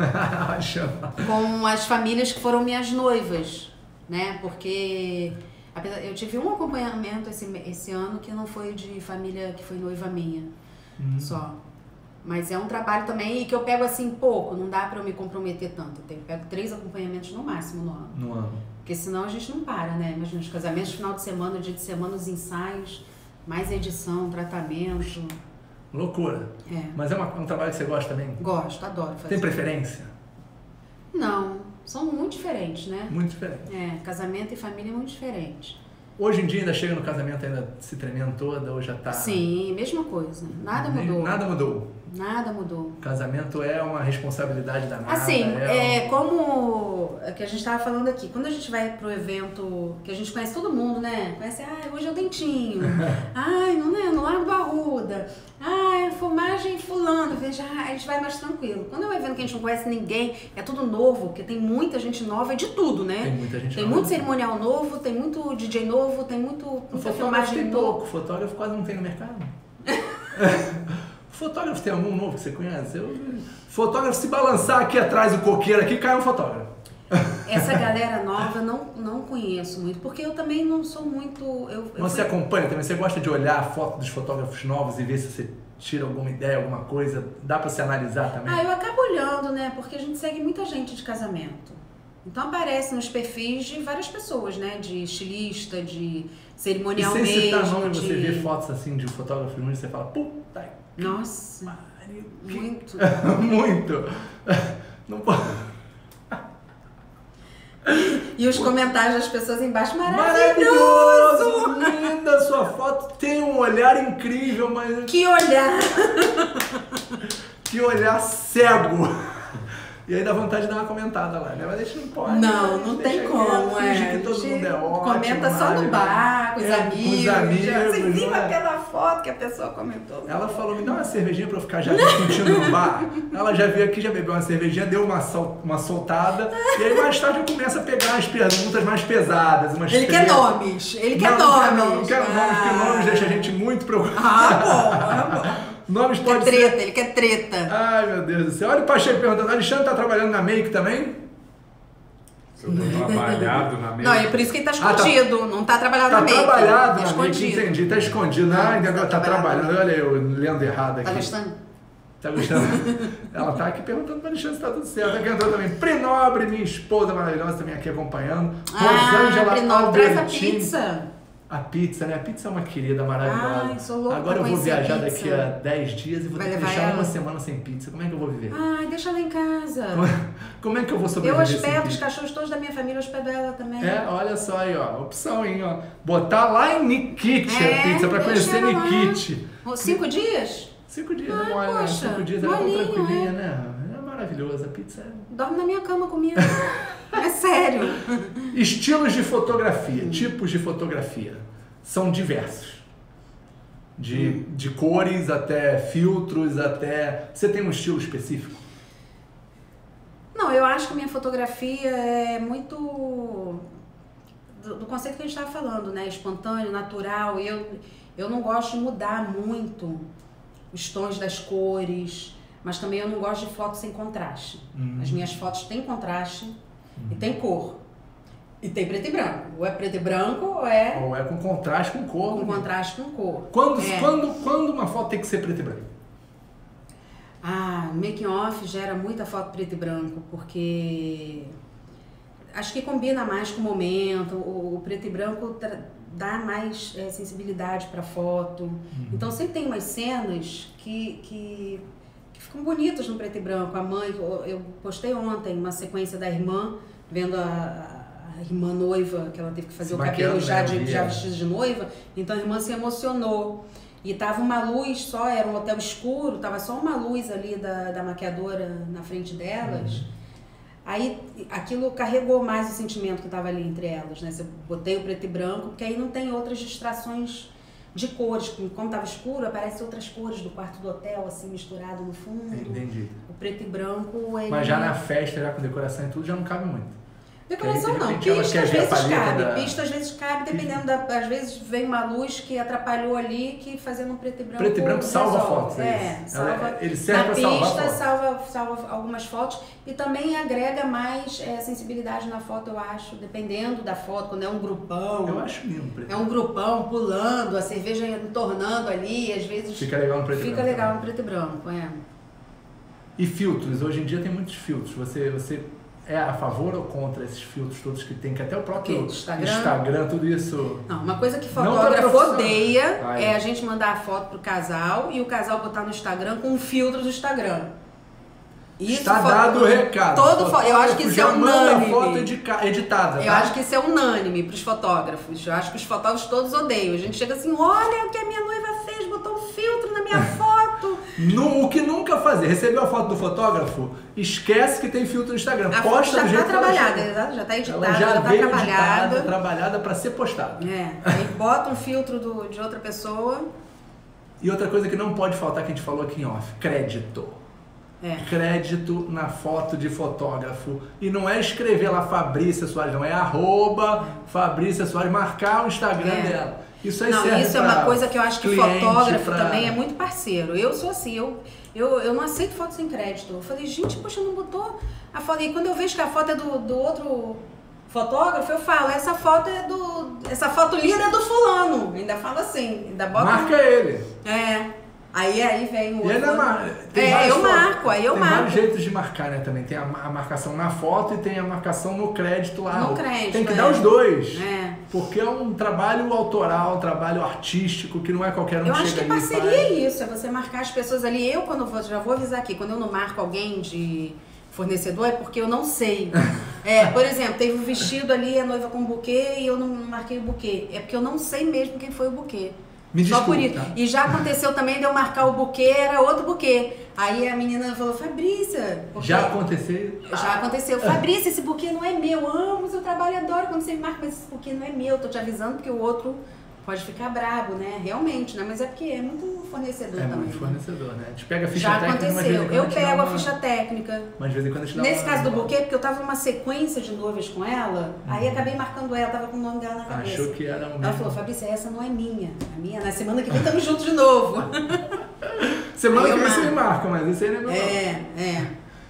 com as famílias que foram minhas noivas, né? Porque apesar, eu tive um acompanhamento esse, esse ano que não foi de família que foi noiva minha, Uhum. só. Mas é um trabalho também que eu pego assim pouco, não dá pra eu me comprometer tanto. Eu tenho, pego três acompanhamentos no máximo no ano. No ano. Porque senão a gente não para, né? Imagina os casamentos, final de semana, dia de semana, os ensaios, mais edição, tratamento. Loucura. É. Mas é uma, um trabalho que você gosta também? Gosto, adoro fazer. Tem preferência? Não, são muito diferentes, né? Muito diferente. É, casamento e família é muito diferente. Hoje em dia ainda chega no casamento ainda se tremendo toda ou já tá... Sim, mesma coisa. Nada mudou. Nada mudou. Nada mudou. Casamento é uma responsabilidade danada. Assim, é, é como é que a gente estava falando aqui, quando a gente vai pro evento, que a gente conhece todo mundo, né? Conhece, ah, hoje é o Dentinho, ai, não é, no Lago do Arruda, ai, fumagem fulano, veja, ah, a gente vai mais tranquilo. Quando é um evento que a gente não conhece ninguém, é tudo novo, porque tem muita gente nova, é de tudo, né? Tem muita gente Tem nova. muito cerimonial novo, tem muito D J novo, tem muito, muita fotógrafo filmagem tem novo. pouco, fotógrafo quase não tem no mercado. Fotógrafo tem algum novo que você conhece? Eu... Fotógrafo, se balançar aqui atrás o coqueiro aqui, cai um fotógrafo. Essa galera nova não, não conheço muito, porque eu também não sou muito... Eu, eu Você fui... acompanha também? Você gosta de olhar a foto dos fotógrafos novos e ver se você tira alguma ideia, alguma coisa? Dá pra se analisar também? Ah, eu acabo olhando, né? Porque a gente segue muita gente de casamento. Então aparece nos perfis de várias pessoas, né? De estilista, de cerimonial mesmo. E sem citar mesmo, nome, de... você vê fotos assim de fotógrafos e você fala, puta... Nossa, Mário, muito. Muito. Não pode... E os comentários das pessoas embaixo, Maravilhoso! maravilhoso! Linda sua foto, tem um olhar incrível, mas... Que olhar! Que olhar cego! E aí dá vontade de dar uma comentada lá, né? Mas a gente não pode. Não, né? não Deixa tem como, quieto, finge é. que todo A gente mundo é ótimo. comenta só no bar, com os é, amigos. Com os amigos. Você viu não é? aquela foto que a pessoa comentou? Ela falou, me dá uma cervejinha pra eu ficar já discutindo no bar. Ela já veio aqui, já bebeu uma cervejinha, deu uma, sol, uma soltada. E aí mais tarde eu começo a pegar as perguntas mais pesadas. Umas Ele quer nomes, ele quer não, nomes. Não, não quero ah. nomes, porque nomes deixa a gente muito preocupado. Ah, bom, ah, bom. Nomes Ele pode quer treta, ser... ele quer treta. Ai, meu Deus do céu. Olha o Pacheco perguntando, Alexandre tá trabalhando na Make também? Se eu tô trabalhado na mesa. Não, é por isso que ele tá escondido, ah, tá, não tá trabalhado tá na make. Trabalhado tá na escondido. Make, entendi, tá escondido. Não, ah, tá, tá trabalhando. Olha eu lendo errado aqui. Tá gostando? Tá gostando? Ela tá aqui perguntando pra Alexandre se tá tudo certo. Aqui entrou também Pri Nobre, minha esposa maravilhosa, também aqui acompanhando. Ah, Rosângela Pri Nobre, traz a Albertini. pizza. A pizza, né? A pizza é uma querida maravilhosa. Ai, sou louca. Agora eu vou viajar daqui a dez dias e vou Vai ter que levar deixar ela? uma semana sem pizza. Como é que eu vou viver? Ai, deixa ela em casa. Como é que eu vou Eu sobreviver sem hospedo os pizza? cachorros todos da minha família, eu hospedo ela também. É, olha só aí, ó. Opção, hein, ó. Botar lá em Nikit É, a pizza pra deixa conhecer ela lá. Nikit. Cinco dias? Cinco dias, Ah, né? Olha, poxa, cinco dias ela é tão molinho, tranquilinha, é. né? É maravilhosa. A pizza é... Dorme na minha cama comigo. É sério. Estilos de fotografia, tipos de fotografia. São diversos. De, hum. de cores até filtros, até... Você tem um estilo específico? Não, eu acho que a minha fotografia é muito... Do, do conceito que a gente estava falando, né? Espontâneo, natural. Eu, eu não gosto de mudar muito os tons das cores, mas também eu não gosto de fotos sem contraste. Hum. As minhas fotos têm contraste hum. e tem cor. E tem preto e branco. Ou é preto e branco ou é... Ou é com contraste com cor. Com contraste com cor. Quando, é. quando, quando uma foto tem que ser preto e branco? Ah, o making off gera muita foto preto e branco, porque acho que combina mais com o momento. O, o preto e branco dá mais é, sensibilidade para a foto. Uhum. Então sempre tem umas cenas que, que, que ficam bonitas no preto e branco. A mãe, eu postei ontem uma sequência da irmã, vendo a... a irmã noiva, que ela teve que fazer se o cabelo já, de, já vestida de noiva, então a irmã se emocionou. E tava uma luz só, era um hotel escuro, tava só uma luz ali da, da maquiadora na frente delas. Uhum. Aí aquilo carregou mais o sentimento que tava ali entre elas, né? Eu botei o preto e branco, porque aí não tem outras distrações de cores. Quando tava escuro, aparecem outras cores do quarto do hotel, assim, misturado no fundo. Entendi. O preto e branco... Ele... Mas já na festa, já com decoração e tudo, já não cabe muito. Decoração aí, não, pista às vezes cabe, da... pista às vezes cabe, dependendo da... Às vezes vem uma luz que atrapalhou ali, que fazendo um preto e branco... Preto e branco salva fotos, é, é salva... Ela, ele serve na para pista, salvar salva, salva algumas fotos e também agrega mais é, sensibilidade na foto, eu acho, dependendo da foto, quando é um grupão... Eu acho lindo preto. É um grupão pulando, a cerveja entornando ali, às vezes... Fica legal no preto fica e branco. Fica legal no preto e branco, é. E filtros, hoje em dia tem muitos filtros, você... você... É a favor ou contra esses filtros todos que tem, que até o próprio Instagram, Instagram tudo isso... Não, uma coisa que fotógrafo odeia Ai. é a gente mandar a foto pro casal e o casal botar no Instagram com um filtro do Instagram. Isso Está dado o recado. Todo fo... Eu acho que isso é unânime. Foto editada, Eu tá? acho que isso é unânime pros fotógrafos. Eu acho que os fotógrafos todos odeiam. A gente chega assim, olha o que a minha noiva fez, botou um filtro na minha foto. No, o que nunca fazer, recebeu a foto do fotógrafo, esquece que tem filtro no Instagram. A Posta foto já do jeito tá trabalhada, exato, já tá editada, ela já, já tá veio trabalhada. Editada, trabalhada para ser postada. É, aí bota um filtro do, de outra pessoa. E outra coisa que não pode faltar, que a gente falou aqui em off, crédito. É. Crédito na foto de fotógrafo. E não é escrever lá Fabrícia Soares, não, é arroba Fabrícia Soares, marcar o Instagram é. dela. Isso aí não, serve isso é uma coisa que eu acho que cliente, fotógrafo pra... também é muito parceiro. Eu sou assim, eu, eu, eu não aceito foto sem crédito. Eu falei, gente, poxa, não botou a foto. E quando eu vejo que a foto é do, do outro fotógrafo, eu falo, essa foto é do. Essa foto linda é do fulano. Ainda falo assim, ainda bota. Marca ele. É. Aí, aí vem o outro. E mar... É, eu marco, aí eu tem marco. Tem vários jeitos de marcar, né, também. Tem a, a marcação na foto e tem a marcação no crédito lá. No crédito, Tem que é. dar os dois. É. Porque é um trabalho autoral, um trabalho artístico, que não é qualquer um eu que chega ali. Eu acho que parceria é isso, é você marcar as pessoas ali. Eu, quando vou, já vou avisar aqui, quando eu não marco alguém de fornecedor, é porque eu não sei. É, por exemplo, teve um vestido ali, a noiva com um buquê, e eu não marquei o buquê. É porque eu não sei mesmo quem foi o buquê. Me Só desculpa, por isso. Tá? E já aconteceu também de eu marcar o buquê, era outro buquê. Aí a menina falou, Fabrícia... Já aconteceu? Já aconteceu. Fabrícia, esse buquê não é meu. Eu amo o seu trabalho, adoro quando você me marca, mas esse buquê não é meu. Tô te avisando porque o outro pode ficar brabo, né? Realmente, né? Mas é porque é muito fornecedor é também. É muito fornecedor, né? A gente pega a ficha já técnica, aconteceu. Mas eu pego uma... a ficha técnica. Mas de vez em quando a gente dá Nesse uma... caso do buquê, porque eu tava numa sequência de noivas com ela, hum. aí acabei marcando ela, tava com o nome dela na cabeça. Achou que era um... Ela falou, Fabrícia, essa não é minha. A minha, na semana que vem estamos juntos de novo. Semana que vem você me marca, mas esse aí não é meu. É, é.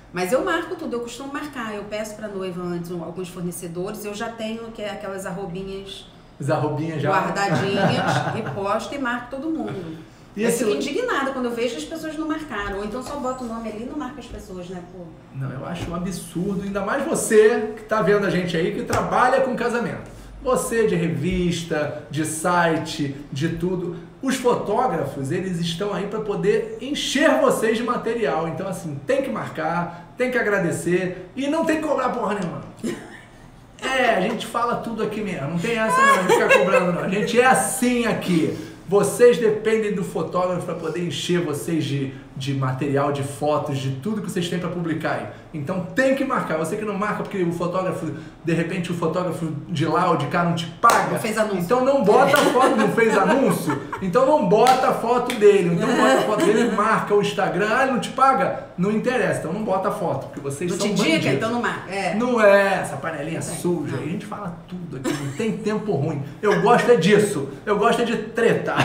Mas eu marco tudo, eu costumo marcar. Eu peço pra noiva antes alguns fornecedores, eu já tenho que é aquelas arrobinhas, As arrobinhas já guardadinhas e posto e marco todo mundo. E eu esse... fico indignada quando eu vejo as pessoas não marcaram. Ou então só boto o nome ali e não marca as pessoas, né? Pô. Não, eu acho um absurdo. Ainda mais você que tá vendo a gente aí, que trabalha com casamento. Você de revista, de site, de tudo. Os fotógrafos, eles estão aí para poder encher vocês de material. Então, assim, tem que marcar, tem que agradecer e não tem que cobrar porra nenhuma. É, a gente fala tudo aqui mesmo. Não tem essa não, de ficar cobrando não. A gente é assim aqui. Vocês dependem do fotógrafo para poder encher vocês de, de material, de fotos, de tudo que vocês têm para publicar aí. Então tem que marcar. Você que não marca porque o fotógrafo, de repente o fotógrafo de lá ou de cá não te paga. Não fez anúncio. Então não bota a foto, não fez anúncio. Então não bota a foto dele. Então bota a foto dele, marca o Instagram. Ah, ele não te paga? Não interessa. Então não bota a foto, porque vocês não são te bandidos. Indica, então não marca. É. Não é essa panelinha Não suja. não. A gente fala tudo aqui. Não tem tempo ruim. Eu gosto é disso. Eu gosto é de treta.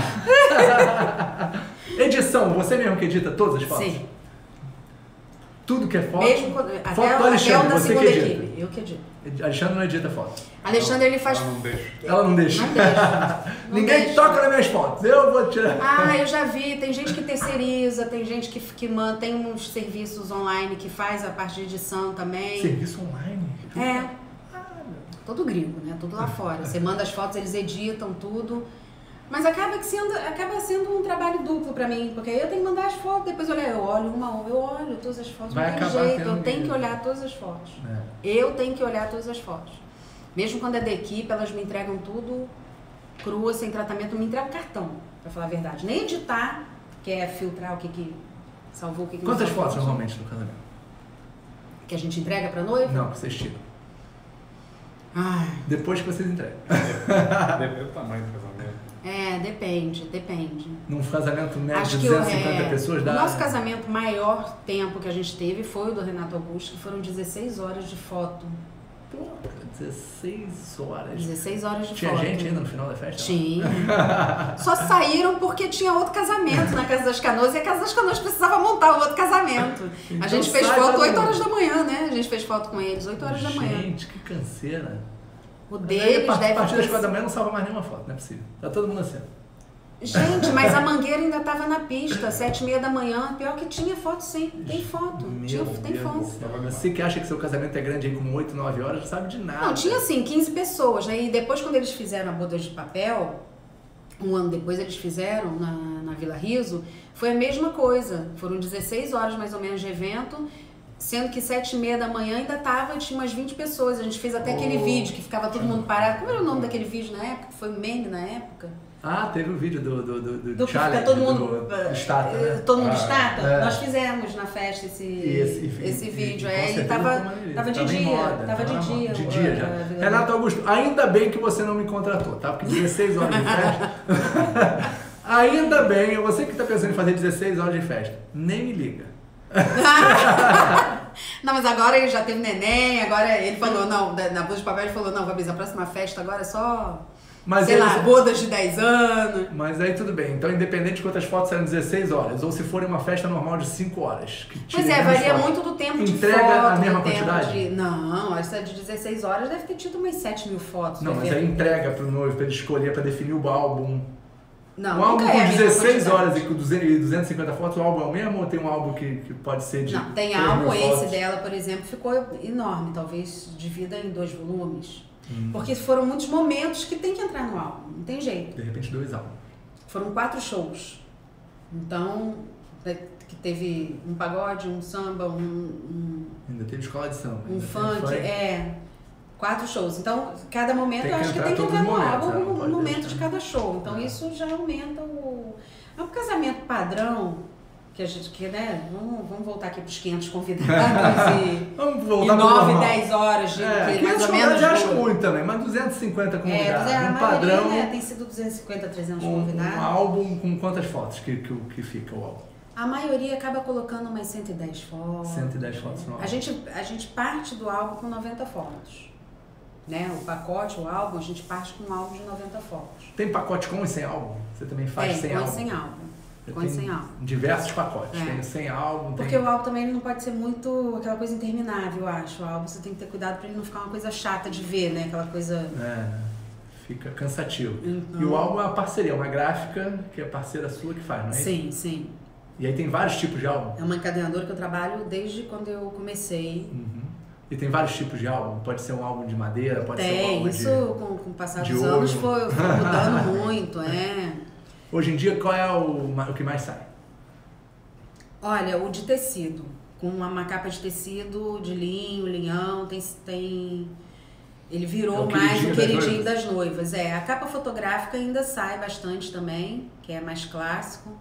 Edição, você mesmo que edita todas as fotos? Sim. Tudo que é foto? Mesmo quando, foto até, do Alexandre, até o da você que segunda edita. equipe. Eu que edito. Alexandre não edita foto. Alexandre, ele faz... Ela não deixa. Ela não deixa. Não deixa. Não Ninguém deixa. toca nas minhas fotos. Eu vou tirar. Ah, eu já vi. Tem gente que terceiriza, tem gente que, que mantém uns serviços online que faz a parte de edição também. Serviço online? É. Todo gringo, né? Tudo lá fora. Você manda as fotos, eles editam tudo. Mas acaba, que sendo, acaba sendo um trabalho duplo pra mim, porque aí eu tenho que mandar as fotos, depois eu olho, eu olho uma a uma, eu olho todas as fotos, Vai não tem acabar jeito, tendo eu tenho que- que olhar todas as fotos. É. Eu tenho que olhar todas as fotos. Mesmo quando é da equipe, elas me entregam tudo crua, sem tratamento, não me entregam cartão, pra falar a verdade. Nem editar, que é filtrar o que que salvou, o que que não Quantas salvou. fotos normalmente no casamento? Que a gente entrega pra noiva? Não, que vocês tiram. Ai, Depois que vocês entregam. Depende do tamanho do casamento. é, depende, depende. Num casamento médio Acho de que o, duzentas e cinquenta é, pessoas dá. o nosso casamento maior tempo que a gente teve foi o do Renato Augusto, que foram dezesseis horas de foto. Pô, dezesseis horas. dezesseis horas de Tinha foto. gente ainda no final da festa? Tinha. Só saíram porque tinha outro casamento na Casa das Canoas e a Casa das Canoas precisava montar o outro casamento. Então a gente fez sai foto todo oito mundo. horas da manhã, né? A gente fez foto com eles oito horas da manhã. Gente, que canseira. O Mas aí, deles a deve partir das ter... quatro da manhã não salva mais nenhuma foto, não é possível. Tá todo mundo assim. Gente, mas a Mangueira ainda estava na pista, sete e meia da manhã. Pior que tinha foto sim, tem foto. Meu Tinha, tem Deus foto. do céu. Você que acha que seu casamento é grande aí com oito, nove horas, não sabe de nada. Não, tinha assim, quinze pessoas, né? E depois quando eles fizeram a boda de papel, um ano depois eles fizeram na, na Vila Riso, foi a mesma coisa. Foram dezesseis horas mais ou menos de evento, sendo que sete e meia da manhã ainda tava, tinha umas vinte pessoas. A gente fez até aquele Oh. vídeo que ficava todo mundo parado. Como era o nome daquele vídeo na época? Foi o meme na época? Ah, teve o vídeo do, do, do, do Do que challenge, fica todo mundo, do, do estátua, eh, né? todo mundo Ah, estátua. é. Nós fizemos na festa esse, E esse, esse e- vídeo. e, com É, e certeza tava, ficou maneiríssimo. tava de Tava em dia. moda, Tava de na moda. dia. De o- dia a- já. a Vila Renato Augusto, ainda bem que você não me contratou, tá? Porque dezesseis horas de festa. Ainda bem, você que tá pensando em fazer dezesseis horas de festa, nem me liga. Não, mas agora ele já teve neném, agora ele falou, não, da- na boda de papel ele falou, não, Fabrício, a próxima festa agora é só, Mas sei aí lá, você- bodas de dez anos. Mas aí tudo bem. Então, independente de quantas fotos serão dezesseis horas, ou se for uma festa normal de cinco horas. Que Pois tire é, menos varia fotos. muito do tempo de Entrega foto. a mesma do tempo quantidade? De... Não, essa de dezesseis horas deve ter tido umas sete mil fotos. Não, deve mas ter- aí entrega pro noivo, pra ele escolher, pra definir o álbum. Não, um álbum nunca é a com mesma dezesseis quantidade. horas e com duzentas e cinquenta fotos, o álbum é o mesmo ou tem um álbum que, que pode ser de Não, tem três mil álbum, esse fotos? dela, por exemplo, ficou enorme, talvez divida em dois volumes. Hum. Porque foram muitos momentos que tem que entrar no álbum, não tem jeito. De repente, dois álbuns. Foram quatro shows. Então, né, que teve um pagode, um samba, um, um, Ainda teve escola de samba. um ainda funk, teve é. Quatro shows. Então, cada momento Tem eu que acho que entrar tem que todos entrar os no momentos, álbum né? Não um pode momento deixar. de cada show. Então, É. isso já aumenta o. É um casamento padrão, que a gente, que, né? Vamos, vamos voltar aqui para os quinhentos convidados e. Vamos E voltar pro nove, normal. dez horas de É, que mais quinhentos ou menos. já acho do- muito também, mas duzentos e cinquenta É, convidados. a um maioria, padrão, né, tem sido duzentos e cinquenta, trezentos um, um convidados. álbum com quantas fotos que, que, que fica o álbum? A maioria acaba colocando umas cento e dez fotos. cento e dez fotos no álbum. A gente, a gente parte do álbum com noventa fotos. Né? O pacote, o álbum, a gente parte com um álbum de noventa fotos. Tem pacote com e sem álbum? Você também faz Tem, sem com e álbum? sem álbum. Com e sem álbum. Diversos pacotes. É. Tem sem álbum. Porque tem... o álbum também ele não pode ser muito aquela coisa interminável, eu acho. O álbum você tem que ter cuidado pra ele não ficar uma coisa chata de ver, né? Aquela coisa... É, fica cansativo. Então... E o álbum é uma parceria, uma gráfica que é parceira sua que faz, não é isso? Sim, sim. E aí tem vários tipos de álbum? É uma encadenadora que eu trabalho desde quando eu comecei. Uhum. E tem vários tipos de álbum? Pode ser um álbum de madeira, pode tem, ser um álbum isso de... com, com o passar de dos ouro. anos foi, foi mudando muito, é. Hoje em dia, qual é o, o que mais sai? Olha, o de tecido. Com uma, uma capa de tecido, de linho, linhão, tem... tem... Ele virou É o mais o queridinho das queridinho noivas. das noivas. É, a capa fotográfica ainda sai bastante também, que é mais clássico.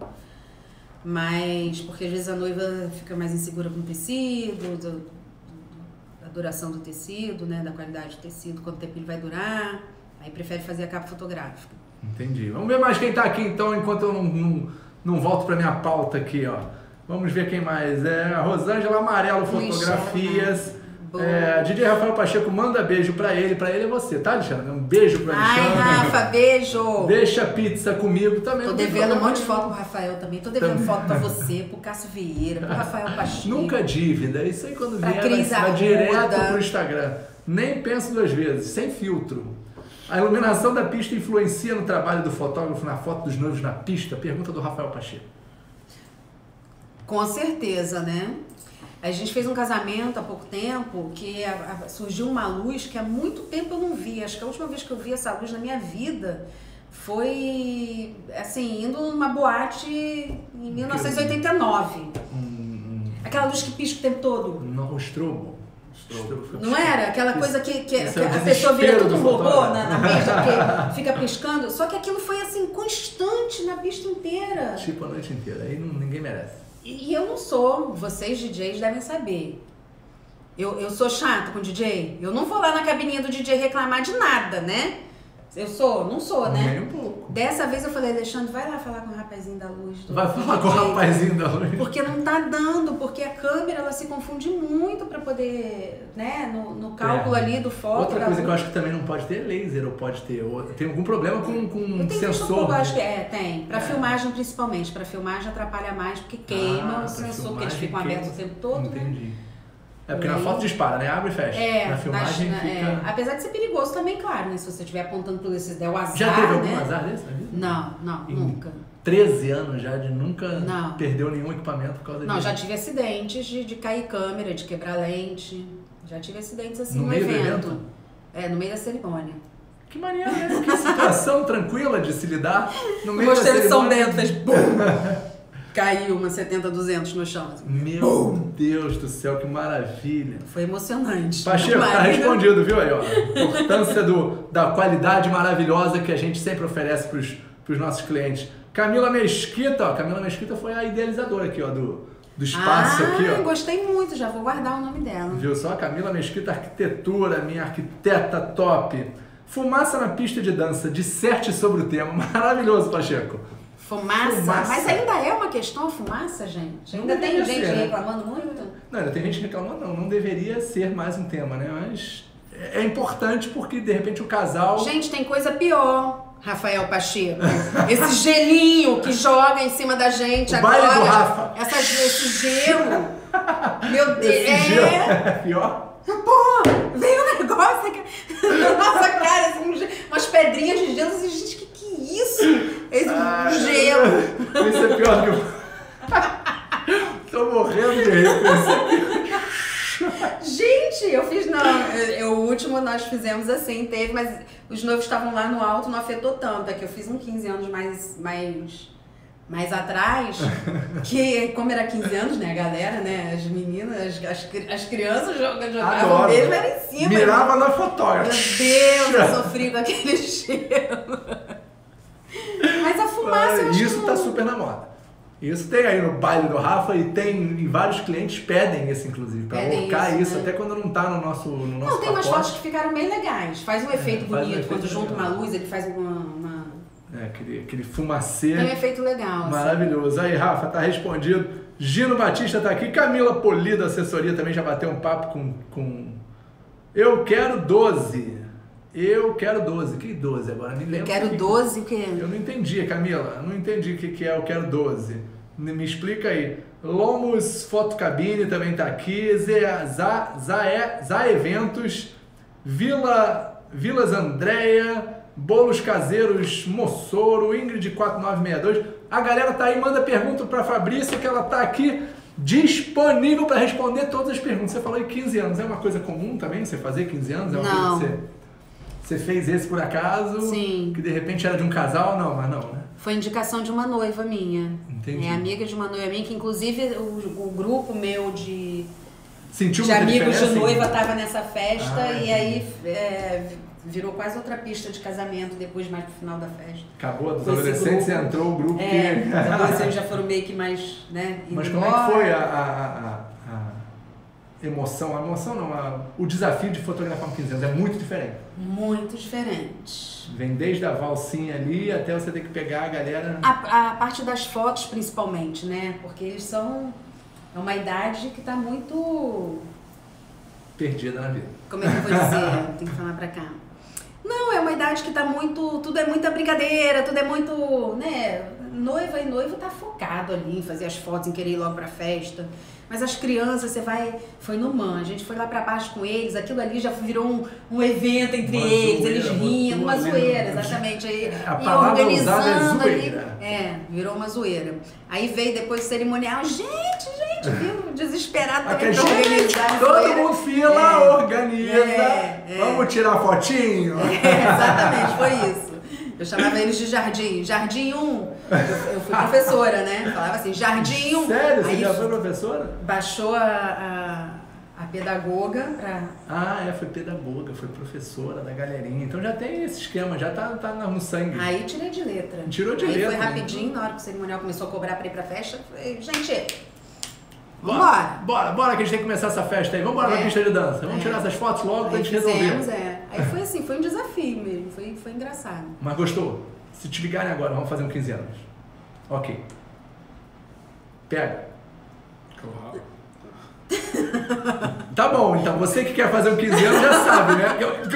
Mas, porque às vezes a noiva fica mais insegura com o tecido, do, do, da duração do tecido, né, da qualidade do tecido, quanto tempo ele vai durar. Aí prefere fazer a capa fotográfica. Entendi. Vamos ver mais quem tá aqui então, enquanto eu não, não, não volto pra minha pauta aqui, ó. Vamos ver quem mais. É a Rosângela Amarelo Fotografias. É, D J Rafael Pacheco, manda beijo pra ele. Pra ele é você, tá, Alexandre? Um beijo pro Alexandre. Ai, Rafa, beijo! Deixa a pizza comigo também. Tô devendo um monte de foto pro Rafael também. Tô devendo Também. foto pra você, pro Cássio Vieira, pro Rafael Pacheco. Nunca dívida. Isso aí quando Pra vier vai, Cris vai Arruda. direto pro Instagram. Nem penso duas vezes, sem filtro. A iluminação da pista influencia no trabalho do fotógrafo na foto dos noivos na pista? Pergunta do Rafael Pacheco. Com certeza, né? A gente fez um casamento há pouco tempo que a, a, surgiu uma luz que há muito tempo eu não vi. Acho que a última vez que eu vi essa luz na minha vida foi, assim, indo numa boate em mil novecentos e oitenta e nove. Hum, Aquela luz que pisca o tempo todo. não, o strobo. Strobo fica Não piscando. era? Aquela Isso- coisa que, que, isso que é o a pessoa vira desespero tudo um do robô fotógrafo. na, na pista, que fica piscando. Só que aquilo foi, assim, constante na pista inteira. Tipo a noite inteira. Aí não- ninguém merece. E eu não sou, vocês D Js devem saber. Eu, eu sou chata com o D J? Eu não vou lá na cabininha do D J reclamar de nada, né? Eu sou? Não sou, né? Nem um pouco. Dessa vez eu falei, Alexandre, vai lá falar com o rapazinho da luz. Do, Vai do falar com o D J. rapazinho da luz. Porque não tá dando, porque a câmera ela se confunde muito pra poder, né, no, no cálculo É. ali do foco. Outra da coisa que eu luz. acho que também não pode ter é laser, ou pode ter. Ou tem algum problema com, com Eu um tenho visto um sensor. pouco, né? acho que é, tem. Pra É. filmagem principalmente. Pra filmagem atrapalha mais porque queima Ah, o pra sensor, porque eles filmagem ficam queima. abertos o tempo todo, né? Entendi. É porque E na aí- foto dispara, né? Abre e fecha. É, na filmagem na- fica... é, apesar de ser perigoso também, claro, né? Se você estiver apontando para esses der o azar, Já teve algum né? azar desse na vida? Não, não, Em nunca. treze anos já de nunca Não. perdeu nenhum equipamento por causa Não, disso. já tive acidentes de, de cair câmera, de quebrar lente. Já tive acidentes assim No no, meio do evento. evento? É, no meio da cerimônia. Que maneiro, né? Que situação tranquila de se lidar no meio Gostei da de som cerimônia. dentro, fez bum! Caiu uma setenta duzentos no chão. assim. Meu Deus do céu, que maravilha. Foi emocionante. Pacheco, Meu tá marido- respondido, viu aí, ó. A importância do, da qualidade maravilhosa que a gente sempre oferece pros, pros nossos clientes. Camila Mesquita, ó. Camila Mesquita foi a idealizadora aqui, ó, do, do espaço ah, aqui, ó. gostei muito, já vou guardar o nome dela. Viu só? Camila Mesquita Arquitetura, minha arquiteta top. Fumaça na pista de dança, disserte sobre o tema. Maravilhoso, Pacheco. Fumaça. Fumaça. Mas ainda é uma questão a fumaça, gente? Não Ainda tem deveria gente ser, né? reclamando muito? Não, ainda tem gente reclamando, não, não deveria ser mais um tema, né? Mas é importante porque, de repente, o casal... Gente, tem coisa pior, Rafael Pacheco. Esse gelinho que joga em cima da gente O agora. baile do Rafa. Essa, esse gelo. Meu Deus. Esse gelo É. é pior. Pô, veio um negócio aqui na nossa cara, assim, um ge- umas pedrinhas de gelo. Assim, gente, que que é isso? Esse Ai, gelo. Isso é pior que eu... Tô morrendo de rir com isso. Gente, eu fiz, não, eu, eu- o último nós fizemos assim, teve, mas os noivos estavam lá no alto, não afetou tanto, é que eu fiz um quinze anos mais, mais, mais atrás, que como era quinze anos, né, a galera, né, as meninas, as, as, cri- as crianças jogavam, jogavam Adoro. mesmo, era em cima. Mirava na Meu fotógrafa. Deus, eu sofri com aquele gelo. Mas a fumaça, eu acho Isso que tá não- super na moda. Isso tem aí no baile do Rafa e tem e vários clientes pedem isso, inclusive, pra Pedem colocar isso, isso, né? até quando não tá no nosso, no nosso Não, tem umas pacote. fotos que ficaram bem legais. Faz um efeito faz um bonito, efeito quando junta legal. uma luz, ele faz uma... uma... É, aquele, aquele fumacê Tem um efeito legal, assim. maravilhoso. Aí, Rafa, tá respondido. Gino Batista tá aqui. Camila Polido, assessoria, também já bateu um papo com... com... Eu quero doze. Eu quero doze. Que doze agora? Me lembro. Eu quero que... doze o quê? Eu não entendi, Camila. Não entendi o que, que é eu quero doze. Me explica aí. Lomos Fotocabine também tá aqui. Zé, Zá, Zá, Zá Eventos. Vila, Vilas Andréia. Bolos Caseiros Mossoro. Ingrid quatro nove seis dois. A galera tá aí, manda pergunta pra Fabrícia que ela tá aqui disponível para responder todas as perguntas. Você falou em quinze anos. É uma coisa comum também você fazer quinze anos? É uma não. coisa que você... Você fez esse por acaso? Sim. Que de repente era de um casal? Não, mas não, né? Foi indicação de uma noiva minha. Entendi. É amiga de uma noiva minha, que inclusive o, o grupo meu de, Sentiu de muita amigos de diferença? noiva estava nessa festa Ah, e aí é, virou quase outra pista de casamento depois, mais pro final da festa. Acabou dos Foi esse adolescentes e grupo. entrou o grupo É, que... os adolescentes já foram meio que mais, né? Mas indo como é que embora. foi a, a, a, a emoção? A emoção não, a, o desafio de fotografar com quinze anos é muito diferente. Muito diferente. Vem desde a valsinha ali até você ter que pegar a galera... A, a parte das fotos, principalmente, né? Porque eles são... É uma idade que tá muito... Perdida na vida. Como é que eu vou dizer? Tem que falar pra cá. Não, é uma idade que tá muito... Tudo é muita brincadeira, tudo é muito... né? Noiva e noivo tá focado ali em fazer as fotos, em querer ir logo pra festa. Mas as crianças, você vai... Foi no M A N, a gente foi lá pra baixo com eles, aquilo ali já virou um, um evento entre Uma eles, zoeira, eles rindo, uma botou ali, zoeira, né? exatamente. Aí, A e palavra usada é organizando ali. zoeira. É, virou uma zoeira. Aí veio depois o cerimonial, gente, gente, viu? Desesperado também Aqui, pra gente, organizar. a todo zoeira. mundo fila, É, organiza. é, é. Vamos tirar fotinho? É, exatamente, foi isso. Eu chamava eles de Jardim. Jardim um. Eu, eu fui professora, né? Falava assim, Jardim um. Sério? Você Aí já foi professora? baixou a, a, a pedagoga pra... Ah, é, foi pedagoga, foi professora da galerinha. Então já tem esse esquema, já tá, tá no sangue. Aí tirei de letra. Tirou de Aí letra, foi né? rapidinho, na hora que o cerimonial começou a cobrar pra ir pra festa, eu falei, gente, Bora, vambora. bora, bora que a gente tem que começar essa festa aí. Vamos embora É. pra pista de dança. Vamos É. tirar essas fotos logo pra Aí gente resolver. fizemos, é. Aí foi assim, foi um desafio mesmo, foi, foi engraçado. Mas gostou? Se te ligarem agora, vamos fazer um quinze anos. Ok. Pega. Claro. Tá bom, então você que quer fazer um quinze anos já sabe, né?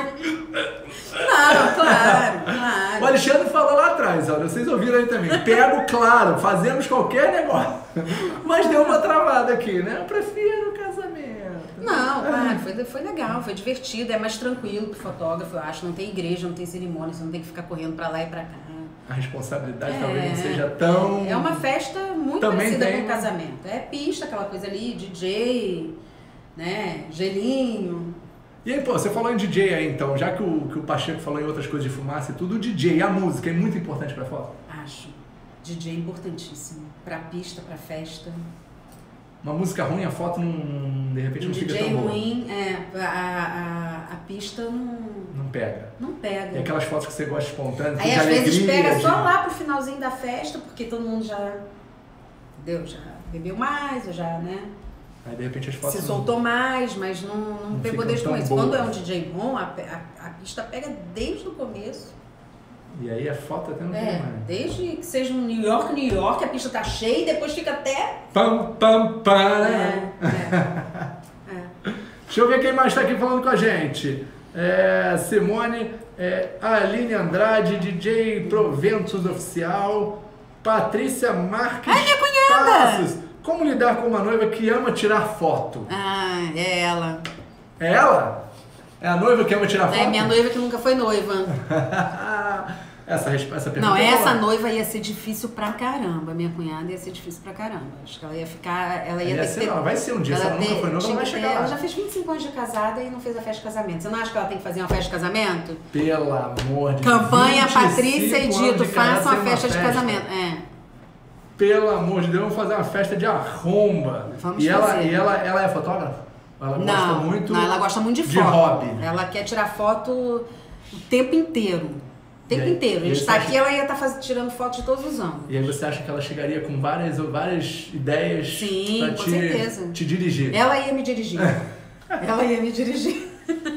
Claro, claro, O claro. Alexandre falou lá atrás, olha, vocês ouviram aí também. Pego, claro, fazemos qualquer negócio. Mas deu uma travada aqui, né? Eu prefiro o casamento. Não, claro, foi, foi legal, foi divertido, é mais tranquilo pro fotógrafo, eu acho. Não tem igreja, não tem cerimônia, você não tem que ficar correndo pra lá e pra cá. A responsabilidade É, talvez não seja tão... É uma festa muito Também parecida tem- com um casamento. É pista, aquela coisa ali, D J, né? Gelinho. E aí, pô, você falou em D J aí, então, já que o, que o Pacheco falou em outras coisas de fumaça e tudo, o D J, a música é muito importante pra foto? Acho. D J importantíssimo. Pra pista, pra festa. Uma música ruim, a foto não, de repente Um não fica D J tão boa. ruim, é, a, a, a pista não, Não pega. não pega. E aquelas fotos que você gosta espontâneas, Aí de às vezes alegria, pega de- só lá pro finalzinho da festa, porque todo mundo já, entendeu? Já bebeu mais, ou já, né? Aí de repente as fotos Se não- soltou mais, mas não, não, Não pegou ficam desde o tão começo. boas. Quando é um D J bom, a, a, a pista pega desde o começo. E aí a foto até não tem É, mais. desde que seja um New York, New York, a pista tá cheia e depois fica até... Pam, pam, pam. É, é, é. Deixa eu ver quem mais está aqui falando com a gente. É, Simone, é, Aline Andrade, D J Proventos Oficial, Patrícia Marques Ai, minha cunhada! Passos. Como lidar com uma noiva que ama tirar foto? Ah, é ela. É ela? É a noiva que ama tirar foto? É minha noiva que nunca foi noiva. essa, resp- essa pergunta Não, é essa boa. noiva ia ser difícil pra caramba. Minha cunhada ia ser difícil pra caramba. Acho que ela ia ficar. Ela ia Ia ter ser, que ter. ela vai ser um dia, se ela nunca ter- foi noiva, tinha ela vai que chegar ter- lá. Ela já fez vinte e cinco anos de casada e não fez a festa de casamento. Você não acha que ela tem que fazer uma festa de casamento? Pelo amor de Campanha vinte e cinco Patrícia e anos Dito, de casado façam a sem festa de casamento. É. Pelo amor de Deus, vamos fazer uma festa de arromba. Vamos e ela, fazer. e ela, ela é fotógrafa? Ela gosta Não, muito não, ela gosta muito de, de foto. hobby. Ela quer tirar foto o tempo inteiro. O tempo E aí- inteiro. A e gente você tá acha- aqui, ela ia estar tirando foto de todos os ângulos. E aí você acha que ela chegaria com várias, várias ideias Sim, pra com te, certeza. te dirigir? Ela ia me dirigir. Ela ia me dirigir.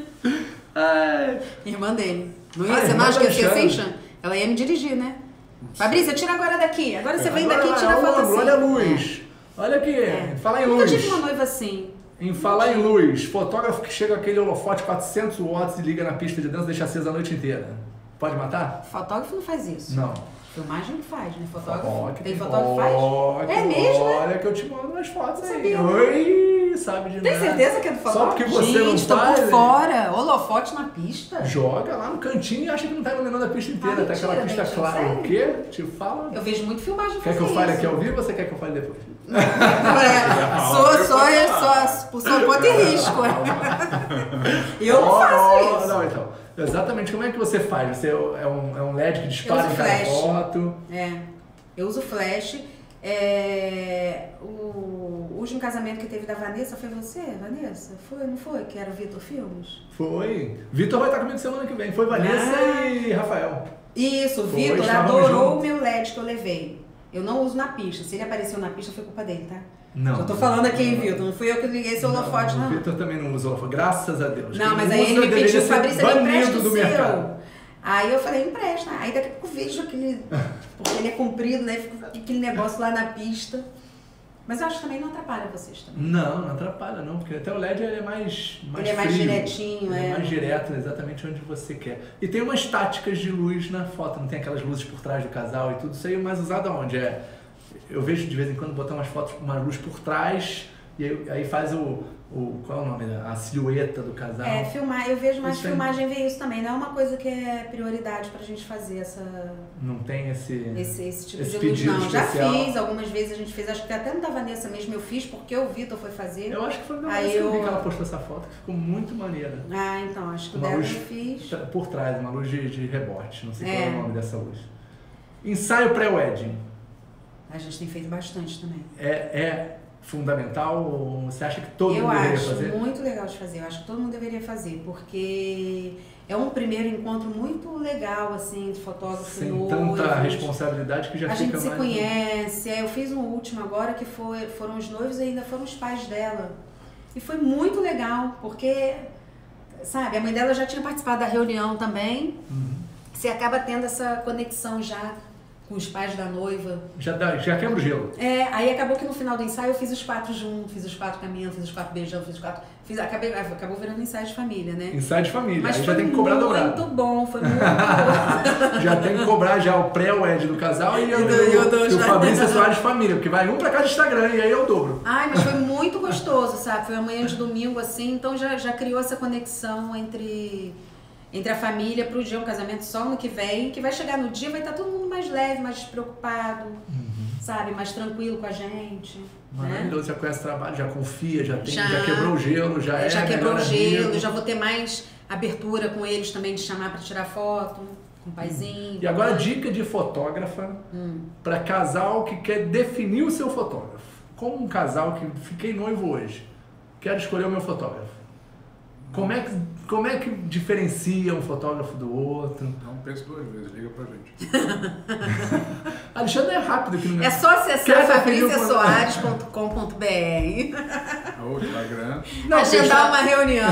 Ai, Irmã dele. Não ia, Ah, você irmã não acha que ia ser Alexandre. assim, Chan? Ela ia me dirigir, né? Fabrícia, tira agora daqui. Agora você vem agora daqui e vai, tira olha foto o assim. ângulo, olha a luz. Olha aqui, É. fala em Nunca luz. tive uma noiva assim. Em falar em luz, fotógrafo que chega aquele holofote quatrocentos watts e liga na pista de dança e deixa acesa a noite inteira. Pode matar? Fotógrafo não faz isso. Não. Filmagem que faz, né? Fotógrafo. Ó, Tem que- fotógrafo que ó, faz? que- É mesmo, né? Olha que eu te mando umas fotos aí. Sabia, né? Oi, sabe de Tem nada. certeza que é do Só fotógrafo? porque você Gente, não tô faz, por né? fora. Holofote na pista. Joga lá no cantinho e acha que não tá iluminando a pista inteira. Ah, tá aquela mentira, pista gente, clara. sério? O quê? Te fala. Eu vejo muito filmagem Quer fazer que eu fale isso. aqui ao vivo ou você quer que eu fale depois? É, sou, sou, sou, por sua conta e risco. Eu não Ó, faço ó, isso. Não, então. Exatamente como é que você faz? Você é um, é um L E D que dispara Eu uso em cada flash. foto. É, eu uso flash. É, o último casamento que teve da Vanessa foi você, Vanessa? Foi, não foi? Que era o Vitor Filmes? Foi. Vitor vai estar comigo semana que vem. Foi Vanessa Ah. e Rafael. Isso, o Foi, Vitor estávamos adorou juntos. o meu L E D que eu levei. Eu não uso na pista. Se ele apareceu na pista, foi culpa dele, tá? Não. Eu tô falando aqui, hein, Vitor? Não fui eu que liguei seu holofote, O não. Vitor também não usa holofote, graças a Deus. Não, Quem mas aí usa ele me deveria pediu, ser Fabrício, me empresta banido o do mercado. seu. Aí eu falei, empresta. Aí daqui a pouco eu vejo aquele... Porque ele é comprido, né? Fica aquele negócio lá na pista. Mas eu acho que também não atrapalha vocês também. Não, não atrapalha não, porque até o L E D ele é mais, mais Ele é mais frio. direitinho, Ele é é. mais direto, exatamente onde você quer. E tem umas táticas de luz na foto, não tem aquelas luzes por trás do casal e tudo. Isso aí é mais usado aonde? É, eu vejo de vez em quando botar umas fotos com uma luz por trás e aí, aí faz o, o... Qual é o nome? A silhueta do casal. É, filmar, eu vejo mais Isso aí. filmagem ver isso também. Não é uma coisa que é prioridade pra gente fazer essa, Não tem esse... esse, esse tipo Esse de luz, pedido não. Já especial. fiz, algumas vezes a gente fez, acho que até no da Vanessa mesmo eu fiz, porque o Vitor foi fazer. Eu acho que foi na Aí vez que eu vi eu- que ela postou essa foto, que ficou muito maneira. Ah, então, acho que o Uma dela luz eu fiz. por trás, uma luz de, de rebote, não sei É. qual é o nome dessa luz. Ensaio pré-wedding. A gente tem feito bastante também. É, é fundamental ou você acha que todo eu mundo deveria acho fazer? muito legal de fazer, eu acho que todo mundo deveria fazer, porque é um primeiro encontro muito legal, assim, de fotógrafo Sem noivos. tanta responsabilidade que já A fica gente se mais... conhece, é, eu fiz um último agora que foi, foram os noivos e ainda foram os pais dela. E foi muito legal, porque, sabe, a mãe dela já tinha participado da reunião também. Uhum. Você acaba tendo essa conexão já com os pais da noiva. Já, dá, já quebra o gelo. É, aí acabou que no final do ensaio eu fiz os quatro juntos, fiz os quatro caminhando, fiz os quatro beijando, fiz os quatro... Fiz, acabei, acabou virando ensaio de família, né? Ensaio de família, Mas aí foi já tem que cobrar muito dobrado. bom, foi muito bom. Já tem que cobrar já o pré-wed do casal e, E o, do- e o do- e o Fabrício Soares de família, porque vai um pra cada Instagram e aí eu dobro. Ai, mas foi muito gostoso, sabe? Foi amanhã de domingo, assim, então já, já criou essa conexão entre, entre a família pro dia, um casamento só no que vem, que vai chegar no dia, vai estar todo mundo mais leve, mais despreocupado, sabe? Mais tranquilo com a gente. Né? Maravilhoso, já conhece o trabalho, já confia, já, tem, já, Já- quebrou o gelo, já é Já quebrou o melhor gelo, amigo. já vou ter mais abertura com eles também de chamar pra tirar foto, com o paizinho. E agora, né? dica de fotógrafa Hum. para casal que quer definir o seu fotógrafo. Como um casal que fiquei noivo hoje, quero escolher o meu fotógrafo. Como é que, como é que diferencia um fotógrafo do outro? Não pense duas vezes, liga pra gente. Alexandre é rápido aqui no É só acessar Quer definir fabricia o fotógrafo? soares ponto com ponto b r, Ou Instagram. Não, agendar fechar- uma reunião.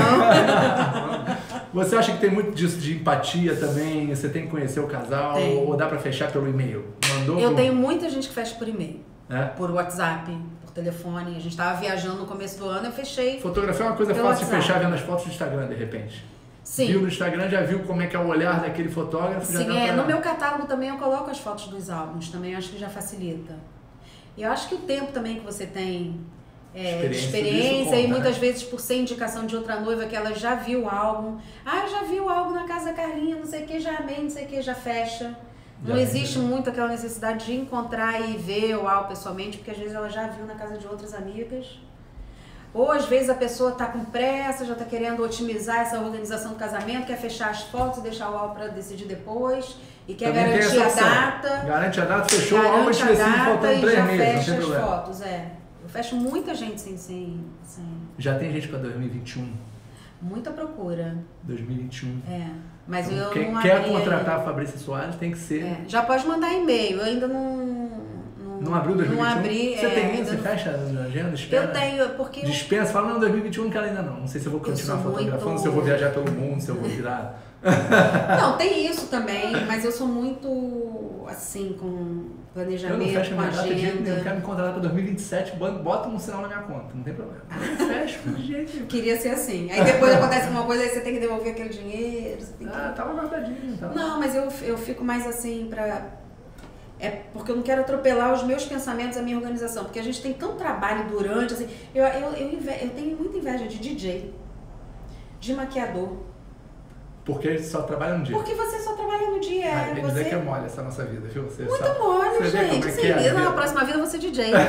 Você acha que tem muito disso de empatia também? Você tem que conhecer o casal? Tem. Ou dá pra fechar pelo e-mail? Mandou? Eu pro- tenho muita gente que fecha por e-mail, É? por WhatsApp, por telefone. A gente tava viajando no começo do ano, eu fechei. Fotografia é uma coisa Pelo fácil de WhatsApp. fechar vendo as fotos do Instagram, de repente. Viu Sim, no Instagram, já viu como é que é o olhar daquele fotógrafo? já sim dá é, pra- no meu catálogo também eu coloco as fotos dos álbuns, também acho que já facilita. E eu acho que o tempo também que você tem é, de Experiência, isso experiência conta, e né? muitas vezes por ser indicação de outra noiva que ela já viu o álbum. Ah, eu já vi o álbum na casa da Carlinha, não sei o que, já amei, não sei o que, já fecha. Não Já existe vem, né? muito aquela necessidade de encontrar e ver o álbum pessoalmente, porque às vezes ela já viu na casa de outras amigas. Ou às vezes a pessoa está com pressa, já está querendo otimizar essa organização do casamento, quer fechar as fotos e deixar o álbum para decidir depois, e quer Também tem garantir a essa opção. data. Garante a data, fechou o álbum Garante a específico, data faltando e três já meses, não fecha tem as problema. fotos, é. Eu fecho muita gente sem, sem, sem Já tem gente para dois mil e vinte e um. muita procura. dois mil e vinte e um. É. Mas Então, eu quem não quer abri contratar a Fabrícia Soares tem que ser. ainda. É. Já pode mandar e-mail, eu ainda não. Não abriu dois mil e vinte e um? Não abri. Você é, tem ainda isso? Você não- fecha na agenda? Espera? Eu tenho, porque. eu- Dispensa, fala, não, dois mil e vinte e um não quero ainda não. Não sei se eu vou Eu continuar sou fotografando, muito- se eu vou viajar pelo mundo, se eu vou virar Não, tem isso também, mas eu sou muito, assim, com planejamento, eu não fecho com minha data de jeito nenhum, eu agenda. quero me contratar para dois mil e vinte e sete, bota um sinal na minha conta, não tem problema. Eu não fecho de jeito nenhum. Queria ser assim. Aí depois acontece alguma coisa, aí você tem que devolver aquele dinheiro. Você tem que... Ah, tava guardadinho. Tava... Não, mas eu, eu fico mais assim pra... É porque eu não quero atropelar os meus pensamentos, a minha organização. Porque a gente tem tanto trabalho durante, assim... Eu, eu, eu, inve... eu tenho muita inveja de D J, de maquiador. Porque só trabalha no dia. Porque você só trabalha no dia. Ah, bem você... dizer que é mole essa nossa vida, viu? Você Muito sabe, mole, você gente. vê Sim, como é que é, na próxima vida eu vou ser D J.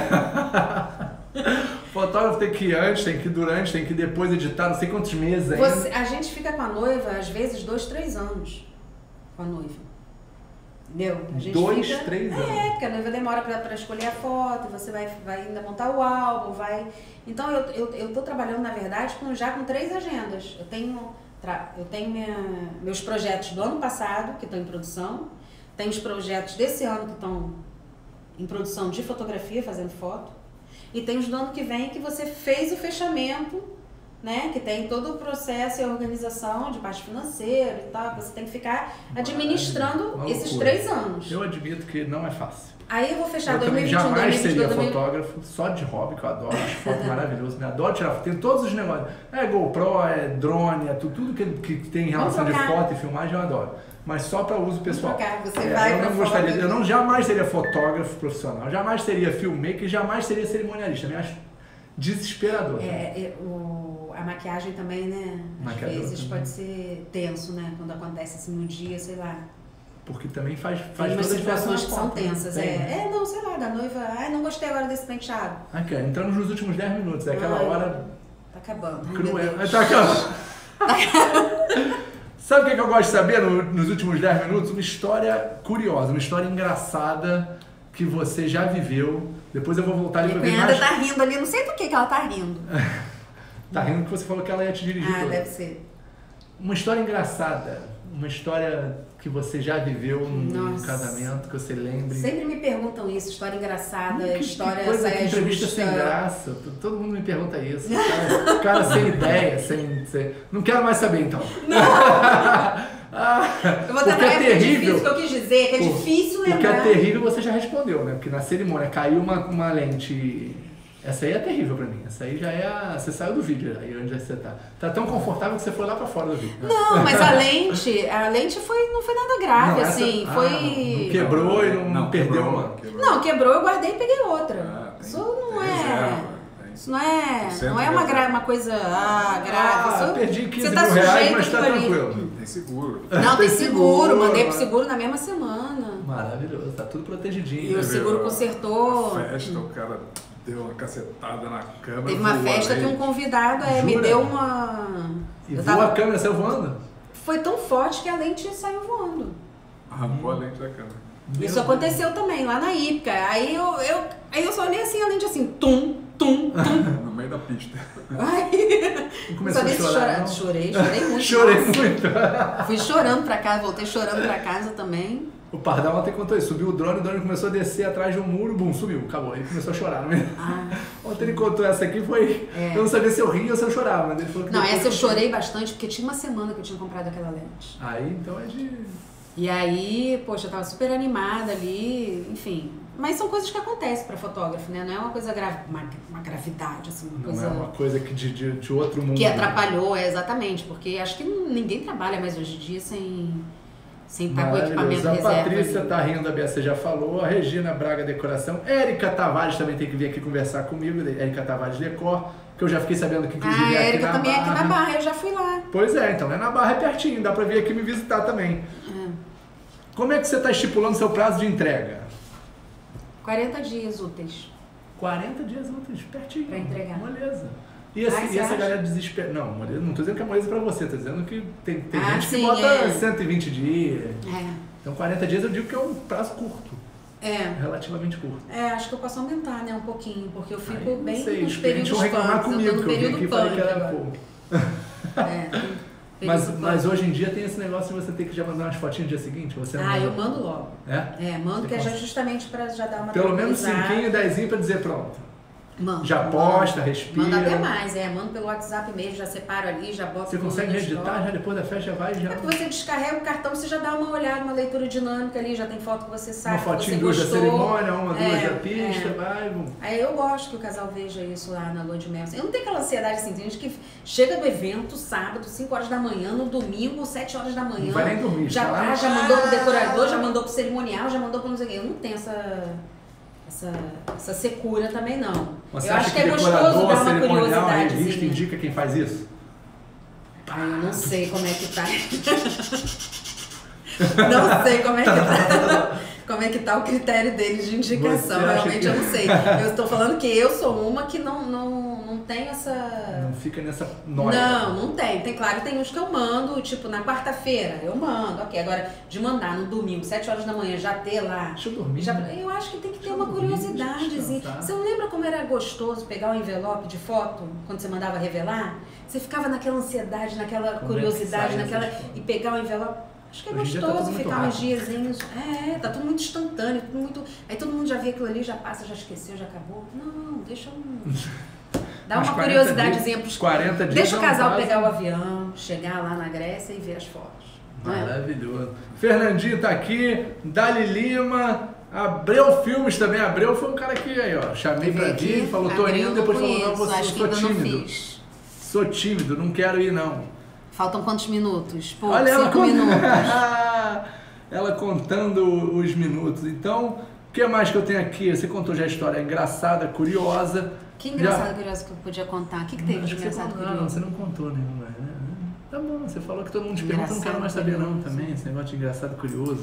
Fotógrafo tem que ir antes, tem que ir durante, tem que ir depois editar, não sei quantos meses ainda. Você, a gente fica com a noiva, às vezes, dois, três anos com a noiva. Entendeu? A gente Dois, fica... três anos. É, porque a noiva demora pra, pra escolher a foto, você vai, vai ainda montar o álbum, vai... Então, eu, eu, eu tô trabalhando, na verdade, com, já com três agendas. Eu tenho, tra... eu tenho minha, meus projetos do ano passado, que estão em produção. Tenho os projetos desse ano que estão em produção de fotografia, fazendo foto. E tem os do ano que vem que você fez o fechamento, né? Que tem todo o processo e a organização de parte financeira e tal. Você tem que ficar administrando Uma esses loucura. três anos. Eu admito que não é fácil. Aí eu vou fechar Eu também dois mil e vinte e um, jamais dois mil e vinte e seria dois, fotógrafo, só de hobby, que eu adoro, acho foto maravilhoso, né? Adoro tirar foto, tem todos os negócios. É GoPro, é drone, é tudo, tudo que, que tem em relação de Vamos trocar. foto e filmagem eu adoro. Mas só para uso pessoal. trocar, você É, vai eu pra não gostaria, fora. eu não jamais seria fotógrafo profissional, jamais seria filmmaker, jamais seria cerimonialista. Eu acho desesperador. É, é, o, a maquiagem também, né? Às Maquiador vezes também. pode ser tenso, né? Quando acontece assim no dia, sei lá. Porque também faz, Tem faz umas toda a diferença situações na que são foto, né? tensas. Tem. É, é, não, sei lá, da noiva. Ai, não gostei agora desse penteado. Aqui, ó, entramos nos últimos dez minutos, é aquela Ai, hora Tá acabando. Ai, meu cruel. Deus. Tá acabando. Sabe o que, é que eu gosto de saber no- nos últimos dez minutos? Uma história curiosa, uma história engraçada que você já viveu. Depois eu vou voltar ali Minha pra ver cunhada mais. tá rindo ali, não sei do que que ela tá rindo. Tá rindo que você falou que ela ia te dirigir. Ah, toda. deve ser. Uma história engraçada, uma história que você já viveu num Nossa. casamento, que você lembre. Sempre me perguntam isso, história engraçada, Que- que história coisa, que saia entrevista justa. sem graça. T- Todo mundo me pergunta isso. Cara, cara sem ideia, sem, sem. Não quero mais saber então. Ah, Eu vou porque tentar, é é porque é difícil, terrível. o que eu quis dizer, que é Por- difícil Porque lembrar. é terrível você já respondeu, né? Porque na cerimônia caiu uma, uma lente. Essa aí é terrível pra mim. Essa aí já é a. Você saiu do vídeo aí onde você tá. Tá tão confortável que você foi lá pra fora do vídeo. Não, mas a lente, a lente foi, não foi nada grave, Não, essa- assim, ah, foi... não quebrou e não, perdeu quebrou, uma. quebrou. Não, quebrou, eu guardei e peguei outra. Ah, tem- Isso não tem é... reserva, tem. Isso não é, Sempre não é uma, reserva. gra, uma coisa ah, grave. Ah, Isso- perdi quinze você tá mil reais, sujeito mas tá àquilo ali. tranquilo. Tem seguro. Não, tem Tem seguro, seguro, mandei pro né? seguro na mesma semana. Maravilhoso, tá tudo protegidinho. E o né? seguro consertou. Na festa, o cara deu uma cacetada na câmera. Teve uma voou festa a que um lente. convidado é, me Jura? deu uma... E eu voa tava- a câmera, saiu voando? Foi tão forte que a lente saiu voando. Arrancou a lente da câmera. Meu Isso Deus. aconteceu também, lá na Ípica. Aí eu, eu, aí eu só olhei assim, a lente assim, tum, tum, tum. No meio da pista. Ai, Não começou a sabia se chorar, chorar. não? Chorei, chorei muito. Chorei nossa. muito. Fui chorando pra casa, voltei chorando pra casa também. O Pardal ontem contou isso, subiu o drone, o drone começou a descer atrás de um muro, bum, subiu, acabou. Ele começou a chorar. Não é? Ah, Ontem ele contou essa aqui, foi... É. Eu não sabia se eu ria ou se eu chorava, mas ele falou que... não, depois- essa eu chorei bastante, porque tinha uma semana que eu tinha comprado aquela lente. Aí, então é de... E aí, poxa, eu tava super animada ali, enfim. Mas são coisas que acontecem pra fotógrafo, né? Não é uma coisa grave, uma, uma gravidade, assim, uma Não coisa... é uma coisa que de, de, de outro mundo. Que atrapalhou, é, exatamente, porque acho que ninguém trabalha mais hoje em dia sem, sem estar com o equipamento Maravilhoso. A reserva. Patrícia ali. tá rindo, a Bia, você já falou. A Regina Braga Decoração. Érica Tavares também tem que vir aqui conversar comigo. Érica Tavares Decor, que eu já fiquei sabendo que inclusive Ah, é a aqui Érica na também é aqui Barra. na Barra, eu já fui lá. Pois é, então, é na Barra, é pertinho, dá pra vir aqui me visitar também. É. Como é que você está estipulando seu prazo de entrega? quarenta dias úteis. quarenta dias úteis, pertinho. Pra entregar. Moleza. E, esse, Ai, e você essa acha? galera desespera. Não, moleza, não tô dizendo que é moleza pra você, tô dizendo que tem, tem Ah, gente que sim, bota é. cento e vinte dias. É. Então quarenta dias eu digo que é um prazo curto, É. relativamente curto. É, acho que eu posso aumentar, né, um pouquinho, porque eu fico Aí, não bem sei, nos os clientes períodos vão reclamar punks, comigo, eu tô que no eu vim aqui período e falei que punk era agora. pouco. É, tem Mas, período mas punk. hoje em dia tem esse negócio de você ter que já mandar umas fotinhas no dia seguinte? Você não Ah, manda? eu mando logo. É? É, mando Você que é já consegue? justamente pra já dar uma Pelo menos tranquilizada. cinquinho, dezinho pra dizer pronto. Manda, já posta, respira. Manda até mais, é. Manda pelo WhatsApp mesmo, já separo ali, já bota. Você consegue reeditar, já depois da festa já vai já. É que você descarrega o cartão, você já dá uma olhada, uma leitura dinâmica ali, já tem foto que você sabe. Uma fotinha, que duas você da gostou. cerimônia, uma, duas é, da pista, é. vai. Bom. Aí eu gosto que o casal veja isso lá na lua de mel. Eu não tenho aquela ansiedade assim, tem gente que chega do evento sábado, cinco horas da manhã, no domingo, sete horas da manhã. Não vai nem dormir, já, tá? ah, já mandou pro decorador, já mandou pro cerimonial, já mandou pro não sei o quê. Eu não tenho essa. Essa, essa secura também não. Você eu acha acho que, que é gostoso dar uma cerimonial, a revista curiosidade. indica quem faz isso? Ah, eu não sei como é que tá. Não sei como é que tá. Como é que tá o critério deles de indicação. Realmente que... eu não sei. Eu estou falando que eu sou uma que não, não, não tem essa... Não fica nessa nóia. Não, não tem. Tem, claro, tem uns que eu mando, tipo, na quarta-feira eu mando, ok. Agora, de mandar no domingo, sete horas da manhã, já ter lá... Deixa eu dormir. Já, né? eu acho que tem que ter deixa uma curiosidade. descansar. Você não lembra como era gostoso pegar um envelope de foto, quando você mandava revelar? Você ficava naquela ansiedade, naquela como curiosidade, é naquela... essas E pegar o envelope... Acho que é Hoje gostoso tá ficar uns rápido. diazinhos. É, tá tudo muito instantâneo, tudo muito. Aí todo mundo já vê aquilo ali, já passa, já esqueceu, já acabou. Não, deixa um. Dá Mas uma quarenta curiosidadezinha dias, pros quarenta dias Deixa o é um casal prazo. pegar o avião, chegar lá na Grécia e ver as fotos. Não é? Maravilhoso. Fernandinho tá aqui, Dali Lima, Abreu Filmes também. Abreu foi um cara que aí, ó, chamei pra vir, falou, tô indo, depois falou, não, você, acho eu que sou ainda não tímido. fiz. Sou tímido, não quero ir não. Faltam quantos minutos? Pô, Olha ela, cinco cont... minutos. ela contando os minutos. Então, o que mais que eu tenho aqui? Você contou já a história engraçada, curiosa. Que engraçado, já... curioso que eu podia contar. O que, que teve de Acho que você engraçado, contou, curioso? não, você não contou nenhuma, né? Tá bom, você falou que todo mundo te pergunta, não quero mais saber Engraçado, não curioso. também, esse negócio de engraçado, curioso.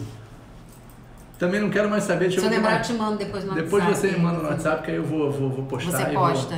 Também não quero mais saber. Deixa Se eu ver o que lembrar, eu mais- te mando depois no Depois WhatsApp. você me manda no WhatsApp que aí eu vou, vou, vou postar. Você e vou- posta.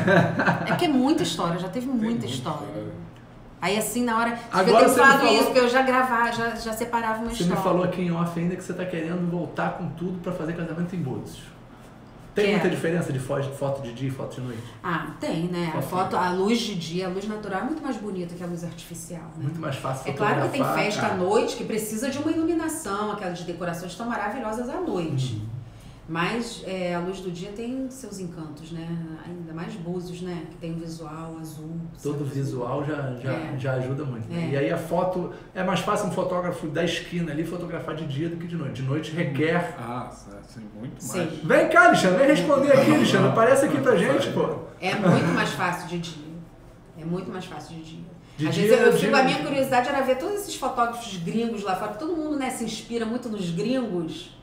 É porque é muita história, já teve muita história. Aí assim, na hora. Agora Devia ter você me falado falou- isso, porque eu já gravava, já, já separava uma Você história. me falou aqui em off ainda que você está querendo voltar com tudo para fazer casamento em Búzios. Tem Quero. muita diferença de fo- foto de dia e foto de noite? Ah, tem, né? A Foto. foto, a luz de dia, a luz natural é muito mais bonita que a luz artificial, né? Muito mais fácil É claro que tem fotografar, festa cara. à noite que precisa de uma iluminação, aquelas decorações estão maravilhosas à noite. Uhum. Mas é, a luz do dia tem seus encantos, né? Ainda mais Búzios, né? Que tem o visual azul. Todo céu visual azul. já, já, É. já ajuda muito. né? É. E aí a foto, é mais fácil um fotógrafo da esquina ali fotografar de dia do que de noite. De noite requer... Ah, sim, muito Sim. mais. Vem cá, Alexandre, vem responder aqui, Alexandre. Aparece aqui pra gente, pô. É muito mais fácil de dia. É muito mais fácil de dia. De Às dia, vezes eu, eu dia- fico, a minha curiosidade era ver todos esses fotógrafos gringos lá fora, que todo mundo, né, se inspira muito nos gringos.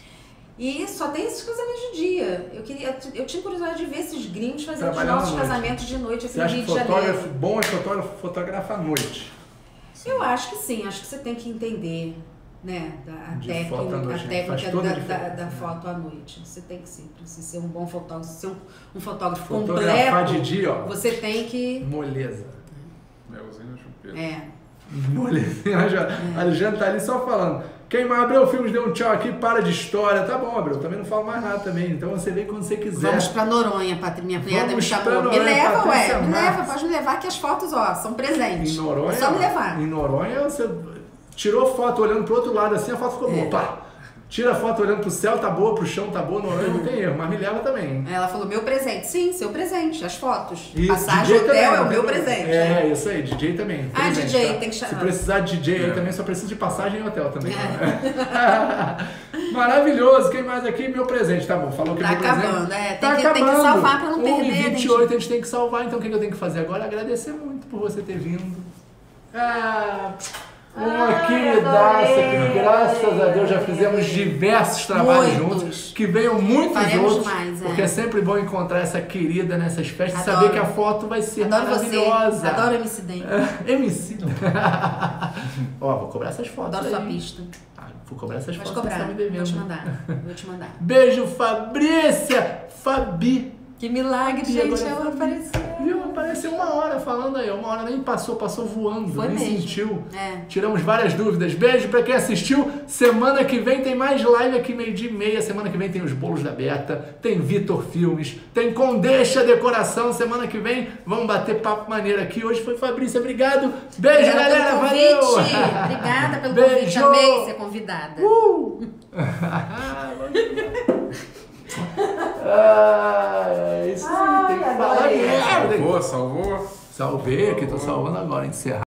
E só tem esses casamentos de dia. Eu, queria, eu tinha curiosidade de ver esses gringos fazendo os Trabalhar à nossos noite. casamentos de noite aqui Você no acha Rio que de fotógrafo Janeiro. bom é fotógrafo fotografa à noite? Eu acho que sim, acho que você tem que entender, né, da, a De técnica, foto à noite, a né? Faz técnica toda a da, da, diferença, da né? foto à noite. Você tem que sim, pra você ser um bom fotógrafo, ser um, um fotógrafo Fotografar completo, de dia, ó. você tem que... Moleza. Melzinho chupeta. É, Moleza. A Alexandre tá ali só falando. Quem mais Abreu Filmes deu um tchau aqui, para de história. Tá bom, Abreu, também não falo mais nada também. Então você vem quando você quiser. vamos pra Noronha, Patrícia, minha cunhada me Vamos pra chamou. Me Noronha, leva, Patrícia ué, me Marques. leva, pode me levar que as fotos, ó, são presentes. Em Noronha, É só me levar. Em Noronha, você tirou foto olhando pro outro lado assim, a foto ficou boa. É. Pá. Tira a foto olhando pro céu, tá boa, pro chão, tá boa, Noronha não tem erro, mas me leva também. Ela falou, meu presente. Sim, seu presente, as fotos. E Passagem, D J hotel também, é o não meu tem presente. problema. né? É, isso aí, D J também. Ah, presente, D J, tá? tem que chamar. Se precisar de D J aí É. também, só precisa de passagem em hotel também. Maravilhoso, quem mais aqui? Meu presente, tá bom, falou que Tá meu presente. acabando, é, tem Tá que- tem que acabando. salvar pra não perder, um e né, vinte e oito a gente tem que salvar, então o que que eu tenho que fazer agora? Agradecer muito por você ter vindo. Ah... Uma Ai, queridaça, adorei. que graças a Deus já fizemos diversos trabalhos Muitos. juntos, que venham muitos Faremos outros, mais, é. porque é sempre bom encontrar essa querida nessas festas e Adoro. saber que a foto vai ser Adoro você, maravilhosa. adoro M C Dente, M C. Ó, vou cobrar essas fotos adoro aí. sua pista. Ah, vou cobrar essas Pode fotos, cobrar, você tá me devendo. vou te mandar, vou te mandar. Beijo, Fabrícia, Fabi. Que milagre, E gente, agora ela Fabi. apareceu. Viu? Apareceu uma hora falando aí, uma hora nem passou, passou voando, Foi nem mesmo. sentiu. É. Tiramos várias dúvidas. Beijo pra quem assistiu. Semana que vem tem mais live aqui, meio-dia e meia. Semana que vem tem os bolos da Beta, tem Vitor Filmes, tem Condeixa Decoração. Semana que vem vamos bater papo maneiro aqui. Hoje foi Fabrícia, obrigado. Beijo, Obrigada galera. pelo Valeu. convite. Obrigada pelo Beijo. convite. Amei ser convidada. Uh! ah, é isso aí. Salvou, salvou. Salvei aqui, tô salvando agora, encerrar.